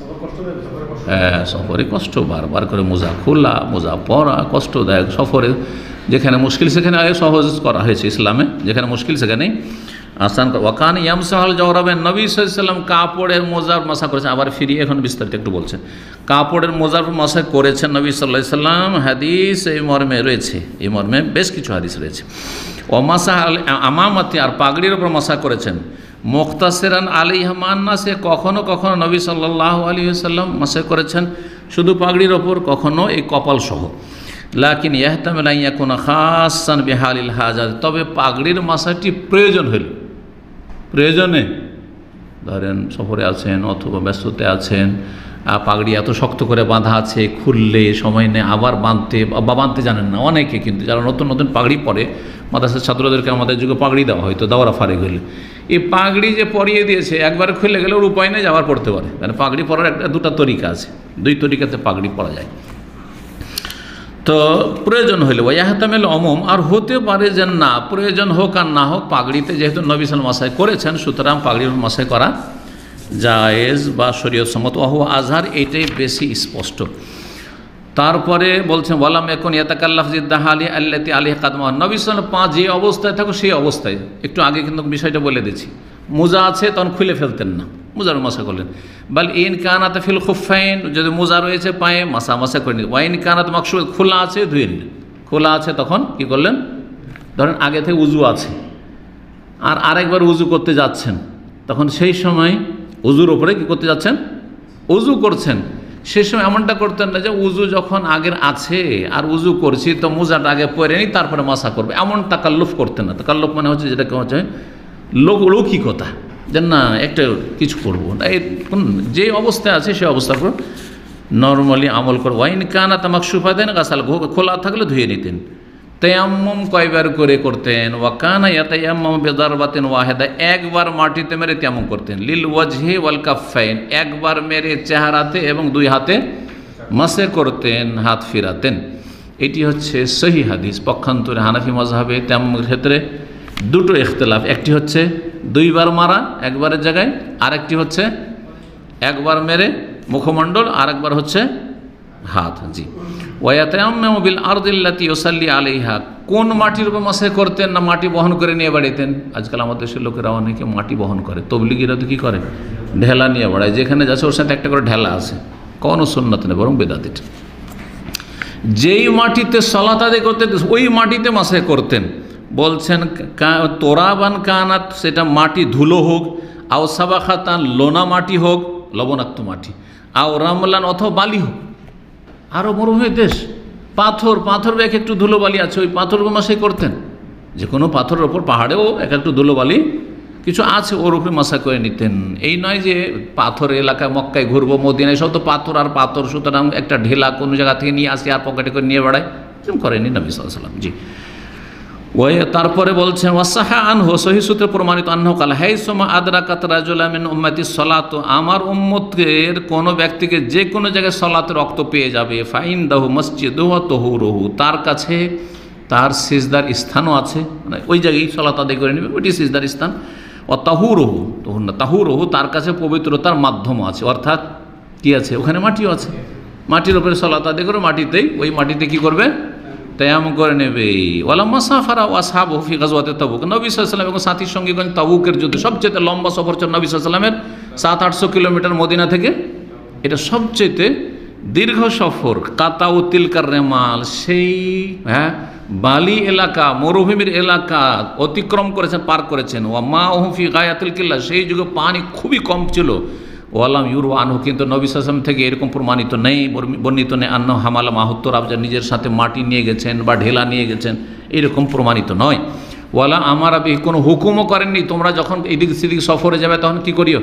হ্যাঁ, সফরে কষ্ট, বারবার করে মোজা খোলা, মোজা পরা কষ্টদায়ক। সফরে যেখানে মুশকিল সেখানে সহজ করা হয়েছে ইসলামে, যেখানে মুশকিল সেখানেই আসান। ওয়াকান ইয়ামসাহুল জাওরাবেন, নবী সাল্লাল্লাহু আলাইহি ওয়াসাল্লাম কাপড়ের মোজার মাসা করেছেন। আবার ফিরিয়ে এখন বিস্তারিত একটু বলছেন, কাপড়ের মোজার মাসা করেছেন নবী সাল্লাল্লাহু আলাইহি ওয়াসাল্লাম। হাদিস এই মর্মে রয়েছে, এই মর্মে বেশ কিছু হাদিস রয়েছে। ও মাসা আমামাতি, আর পাগড়ির ওপর মাসা করেছেন। মুখতাসিরান আলাইহা মান্নাসে, কখনো কখনো নবী সাল্লাল্লাহু আলাইহি ওয়াসাল্লাম মাসা করেছেন শুধু পাগড়ির ওপর, কখনো এই কপাল সহ। লাকিন ইয়াহতামিল আন ইয়াকুনা খাসসান বিহালিল হাজাত, তবে পাগড়ির মাসাটি প্রয়োজন হইল, প্রয়োজনে ধরেন সফরে আছেন অথবা ব্যস্ততে আছেন, পাগড়ি এত শক্ত করে বাঁধা আছে, খুললে সময় নেই আবার বাঁধতে জানেন না অনেকে, কিন্তু যারা নতুন নতুন পাগড়ি পরে, মাদ্রাসার ছাত্রদেরকে আমাদের যুগে পাগড়ি দেওয়া হয়তো দাওরা ফারেক হইলে, এই পাগড়ি যে পরিয়ে দিয়েছে একবার খুলে গেলে ওর উপায় নেই, আবার পড়তে পারে। মানে পাগড়ি পরার দুটা তরিকা আছে, 2 তরিকাতে পাগড়ি পরা যায়। তো প্রয়োজন হইলে ওয়াহতামিল অমুম, আর হতে পারে যে না প্রয়োজন হোক আর না হোক, পাগড়িতে যেহেতু নবী সাল্লাল্লাহু আলাইহি ওয়াসাল্লাম মাসায় করেছেন, সুতরাং পাগড়ির মাসায় করা জায়েজ বা শরীয়ত সম্মত। ওয়াহু আজহার, এটাই বেশি স্পষ্ট। তারপরে বলছেন ওয়ালাম ইয়াকুন ইয়াতাকাল্লাফ জিদ্দাহালি আল্লাতি আলাইহি কাদমা, নবী সাল্লাল্লাহু আলাইহি ওয়াসাল্লাম যে অবস্থায় থাকো সেই অবস্থায়, একটু আগে কিন্তু বিষয়টা বলে দিয়েছি, মোজা আছে তখন খুলে ফেলতেন না, মোজার মাসা করলেন। বাল ইন কানাত ফিল খুফাইন, যদি মোজা রয়েছে পায়ে মাসা করে নিন। ওয়াইন কানাত মাকসুদ, খোলা আছে ধুয়ে নিন। খোলা আছে তখন কি করলেন? ধরেন আগে থেকে উজু আছে আর আরেকবার উজু করতে যাচ্ছেন, তখন সেই সময় উজুর ওপরে কি করতে যাচ্ছেন, উজু করছেন। সে সময় এমনটা করতেন না যে উজু যখন আগের আছে আর উজু করছি তো মোজাটা আগে পরে নিই তারপরে মাসা করবে, এমন তাকাল্লুফ করতেন না। তাকাল্লুফ মানে হচ্ছে যেটাকে হচ্ছে লৌকিকতা, যে না একটা কিছু করবো না, এই যে অবস্থায় আছে সেই অবস্থার উপর নর্মালি আমল করবো। ওয়াইন কানা তামাক সুফা দেন গাছাল খোলা থাকলে ধুয়ে নিতেন। তায়াম্মুম কয়বার করে করতেন? ওয়া কানা ইয়াতায়াম্মামু বিদারবাতিন ওয়াহিদা, একবার মাটিতে মেরে তায়াম্মুম করতেন। লিল ওয়াজহি ওয়াল কাফাইন, একবার মেরে চেহারাতে এবং দুই হাতে মাসে করতেন, হাত ফিরাতেন। এটি হচ্ছে সহি হাদিস। পক্ষান্তরে হানাফি মাযহাবে তায়াম্মুমের ক্ষেত্রে দুটো ইখতিলাফ, একটি হচ্ছে দুইবার মারা একবারের জায়গায়, আরেকটি হচ্ছে একবার মেরে মুখমণ্ডল, আরেকবার হচ্ছে হাত। জি। ওয়াতায়াম্মামু বিল আরদিল্লাতি ইউসাল্লি আলাইহা, কোন মাটির উপর মাসে করতেন? না মাটি বহন করে নিয়ে বেড়াতেন। আজকাল আমাদের দেশের লোকেরা অনেকে মাটি বহন করে, তবলিগিরা তো কী করে, ঢেলা নিয়ে বেড়ায়, যেখানে যাচ্ছে ওর সাথে একটা করে ঢেলা আছে, কোনো সুন্নাত নেই বরং বেদাত। এটা যেই মাটিতে সালাত আদায় করতেন ওই মাটিতে মাসে করতেন। বলছেন তোরাবান কানাত, সেটা মাটি ধুলো হোক, আও সাবাখাতান লোনা মাটি হোক, লবণাক্ত মাটি, আও রামলান অথবা বালি হোক। আরও মরুভূমির দেশ, পাথর এক একটু ধুলোবালি আছে, ওই পাথর মাসে করতেন। যে কোনো পাথরের ওপর পাহাড়েও এক একটু ধুলোবালি কিছু আছে, ওর উপরে মাসা করে নিতেন। এই নয় যে পাথর এলাকায় মক্কায় ঘুরবো, মদিনায় সব তো পাথর আর পাথর, সুতরাং একটা ঢেলা কোনো জায়গা থেকে নিয়ে আসি আর পকেটে করে নিয়ে বেড়ায়, করেনি নবী সাল্লাল্লাহু আলাইহি ওয়াসাল্লাম। জি। তারপরে বলছেন ওয়াসাহা আনহু, সহিহ সূত্রে প্রমাণিত, আনহু কাল হাইসুমা আদরাকাত রাজুলান মিন উম্মতি সলাত, আমার উম্মতের কোন ব্যক্তিকে যে কোনো জায়গায় সলাতের রক্ত পেয়ে যাবে, ফাইনদাহু মসজিদুহু ওয়া তুহুরুহু, তার কাছে তার সিজদার স্থানও আছে, মানে ওই জায়গায় সলাত আদায় করে নেবে, ওইটি সিজদার স্থান। ও তাহুরুহু, তাহুরুহু, তার কাছে পবিত্রতার মাধ্যমও আছে, অর্থাৎ কি আছে, ওখানে মাটিও আছে, মাটির উপরে সলাত আদায় করে মাটিতেই, ওই মাটিতে কি করবে, তায়াম্মুম করে নেবে। ওয়ালাম্মা সাফারা ওয়াসহাবুহু ফি গাজওয়াতি তাবুক, নবী সাল্লাল্লাহু আলাইহি ওয়াসাল্লাম এবং সাথীর সঙ্গীগণ তাবুকের যুদ্ধে, সবচেয়ে লম্বা সফর ছিল নবী সাল্লাল্লাহু আলাইহি ওয়াসাল্লামের 700-800 কিলোমিটার মদিনা থেকে, এটা সবচেয়ে দীর্ঘ সফর। কাতাউ তিলকার রেমাল, সেই বালি এলাকা, মরুভূমির এলাকা অতিক্রম করেছেন, পার করেছেন। ওয়া মাউহু ফি গায়াতিল কিল্লা, সেই যুগে পানি খুবই কম ছিল। ওয়ালাম ইউরু আনহু, কিন্তু নবী সাল্লাল্লাহু আলাইহি ওয়াসাল্লাম থেকে এরকম প্রমাণিত নেই, বর্ণিত নেই, আন্না হামালা মাহুত্তর আবজা, নিজের সাথে মাটি নিয়ে গেছেন বা ঢেলা নিয়ে গেছেন, এরকম প্রমাণিত নয়। ওয়ালা আমার আবি, কোনো হুকুমও করেননি তোমরা যখন এদিক সেদিক সফরে যাবে তখন কি করিও,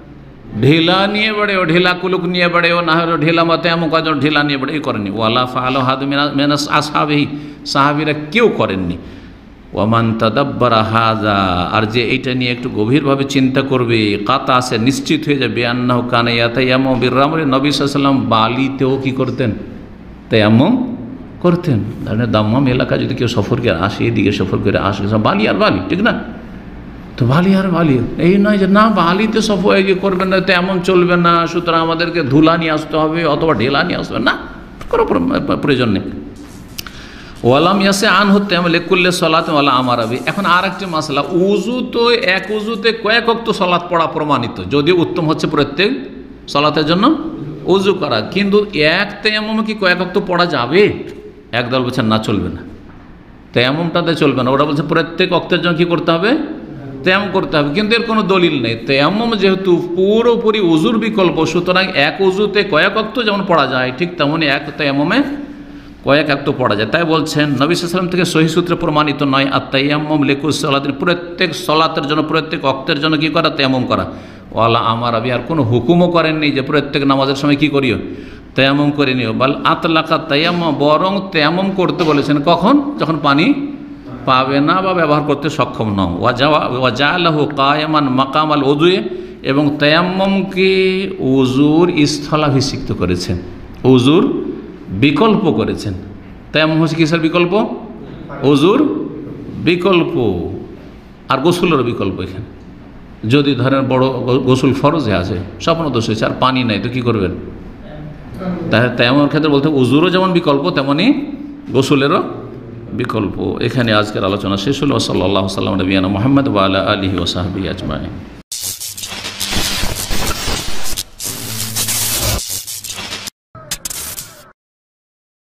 ঢেলা নিয়ে বেড়েও, ঢেলা কুলুক নিয়ে বেড়েও, না হলে ঢেলা মতে এমন কাজন ঢেলা নিয়ে বেড়ে, এই করেননি। ওয়ালা ফাআলা হাদু মিনাস আসহাবিহি, সাহাবীরা কেউ করেননি। ওয়ামান তাদাব্বারা হাযা, আর যে এইটা নিয়ে একটু গভীরভাবে চিন্তা করবে, কাতা আছে, নিশ্চিত হয়ে যাবে, আন্নাহু কানা ইয়াতায়াম্মামু বির-রামল, নবী সাল্লাল্লাহু আলাইহি ওয়াসাল্লাম বালিতেও কি করতেন, তায়াম্মুম করতেন। ধরেন দাম্মাম এলাকা যদি কেউ সফর করে আসে, এদিকে সফর করে আসে, বালি আর বালি, ঠিক না, তো বালি আর বালি, এই নয় যে না বালিতে সফর করবেন না, তেমন চলবে না, সুতরাং আমাদেরকে ধুলা নিয়ে আসতে হবে অথবা ঢেলা নিয়ে আসতে হবে, না, কোনো প্রয়োজন নেই। ওয়ালাম ইয়াসে আন হতে আমলে কুল্লে সলাত ওয়ালা আমার আবি। এখন আর একটি মাসলা, উজু তো এক উজুতে কয়েক ওয়াক্ত সলাত পড়া প্রমাণিত, যদিও উত্তম হচ্ছে প্রত্যেক সলাতের জন্য উজু করা, কিন্তু এক তায়াম্মুমে কি কয়েক ওয়াক্ত পড়া যাবে? একদল বলছেন না, চলবে না, তায়াম্মুমটাতে চলবে না, ওরা বলছে প্রত্যেক ওয়াক্তের জন্য কি করতে হবে, তায়াম্মুম করতে হবে, কিন্তু এর কোনো দলিল নেই। তায়াম্মুম যেহেতু পুরোপুরি উজুর বিকল্প, সুতরাং এক উজুতে কয়েক ওয়াক্ত যেমন পড়া যায়, ঠিক তেমনই এক তায়াম্মুমে কয়েক ওয়াক্ত পড়া যায়। তাই বলছেন নবী সাল্লাল্লাহু আলাইহি ওয়াসাল্লাম থেকে সহিহ সূত্রে প্রমাণিত নয়, আত-তায়াম্মুম লিকুল্লি সালাতিন, প্রত্যেক সলাতের জন্য, প্রত্যেক ওয়াক্তের জন্য কি করা, তায়াম্মুম করা। ওয়ালা আমার আবি, আর কোনো হুকুমও করেননি যে প্রত্যেক নামাজের সময় কি করিও, তায়াম্মুম করে নিও। বাল আতলাকা তায়াম্মুম, বরং তায়াম্মুম করতে বলেছেন কখন, যখন পানি পাবে না বা ব্যবহার করতে সক্ষম নও। ওয়াজালাহু কায়ামান মাকামাল উযুয়ে, এবং তায়াম্মুমকে উজুর স্থলাভিষিক্ত করেছেন, উজুর বিকল্প করেছেন। তায়াম্মুম হচ্ছে কিসের বিকল্প, উজুর বিকল্প আর গোসলের বিকল্প। এখানে যদি ধরেন বড় গোসল ফরজে আছে, স্বপ্ন দোষ হয়েছে আর পানি নাই, তো কী করবেন, তাহলে তায়াম্মুমের ক্ষেত্রে বলতে উজুরও যেমন বিকল্প তেমনি গোসলেরও বিকল্প। এখানে আজকের আলোচনা শেষ হলো। সাল্লাল্লাহু আলাইহি ওয়া সাল্লাম নবিয়ানা মুহাম্মদ ওয়া আলা আলিহি ওয়া সাহবিহি আজমাইন।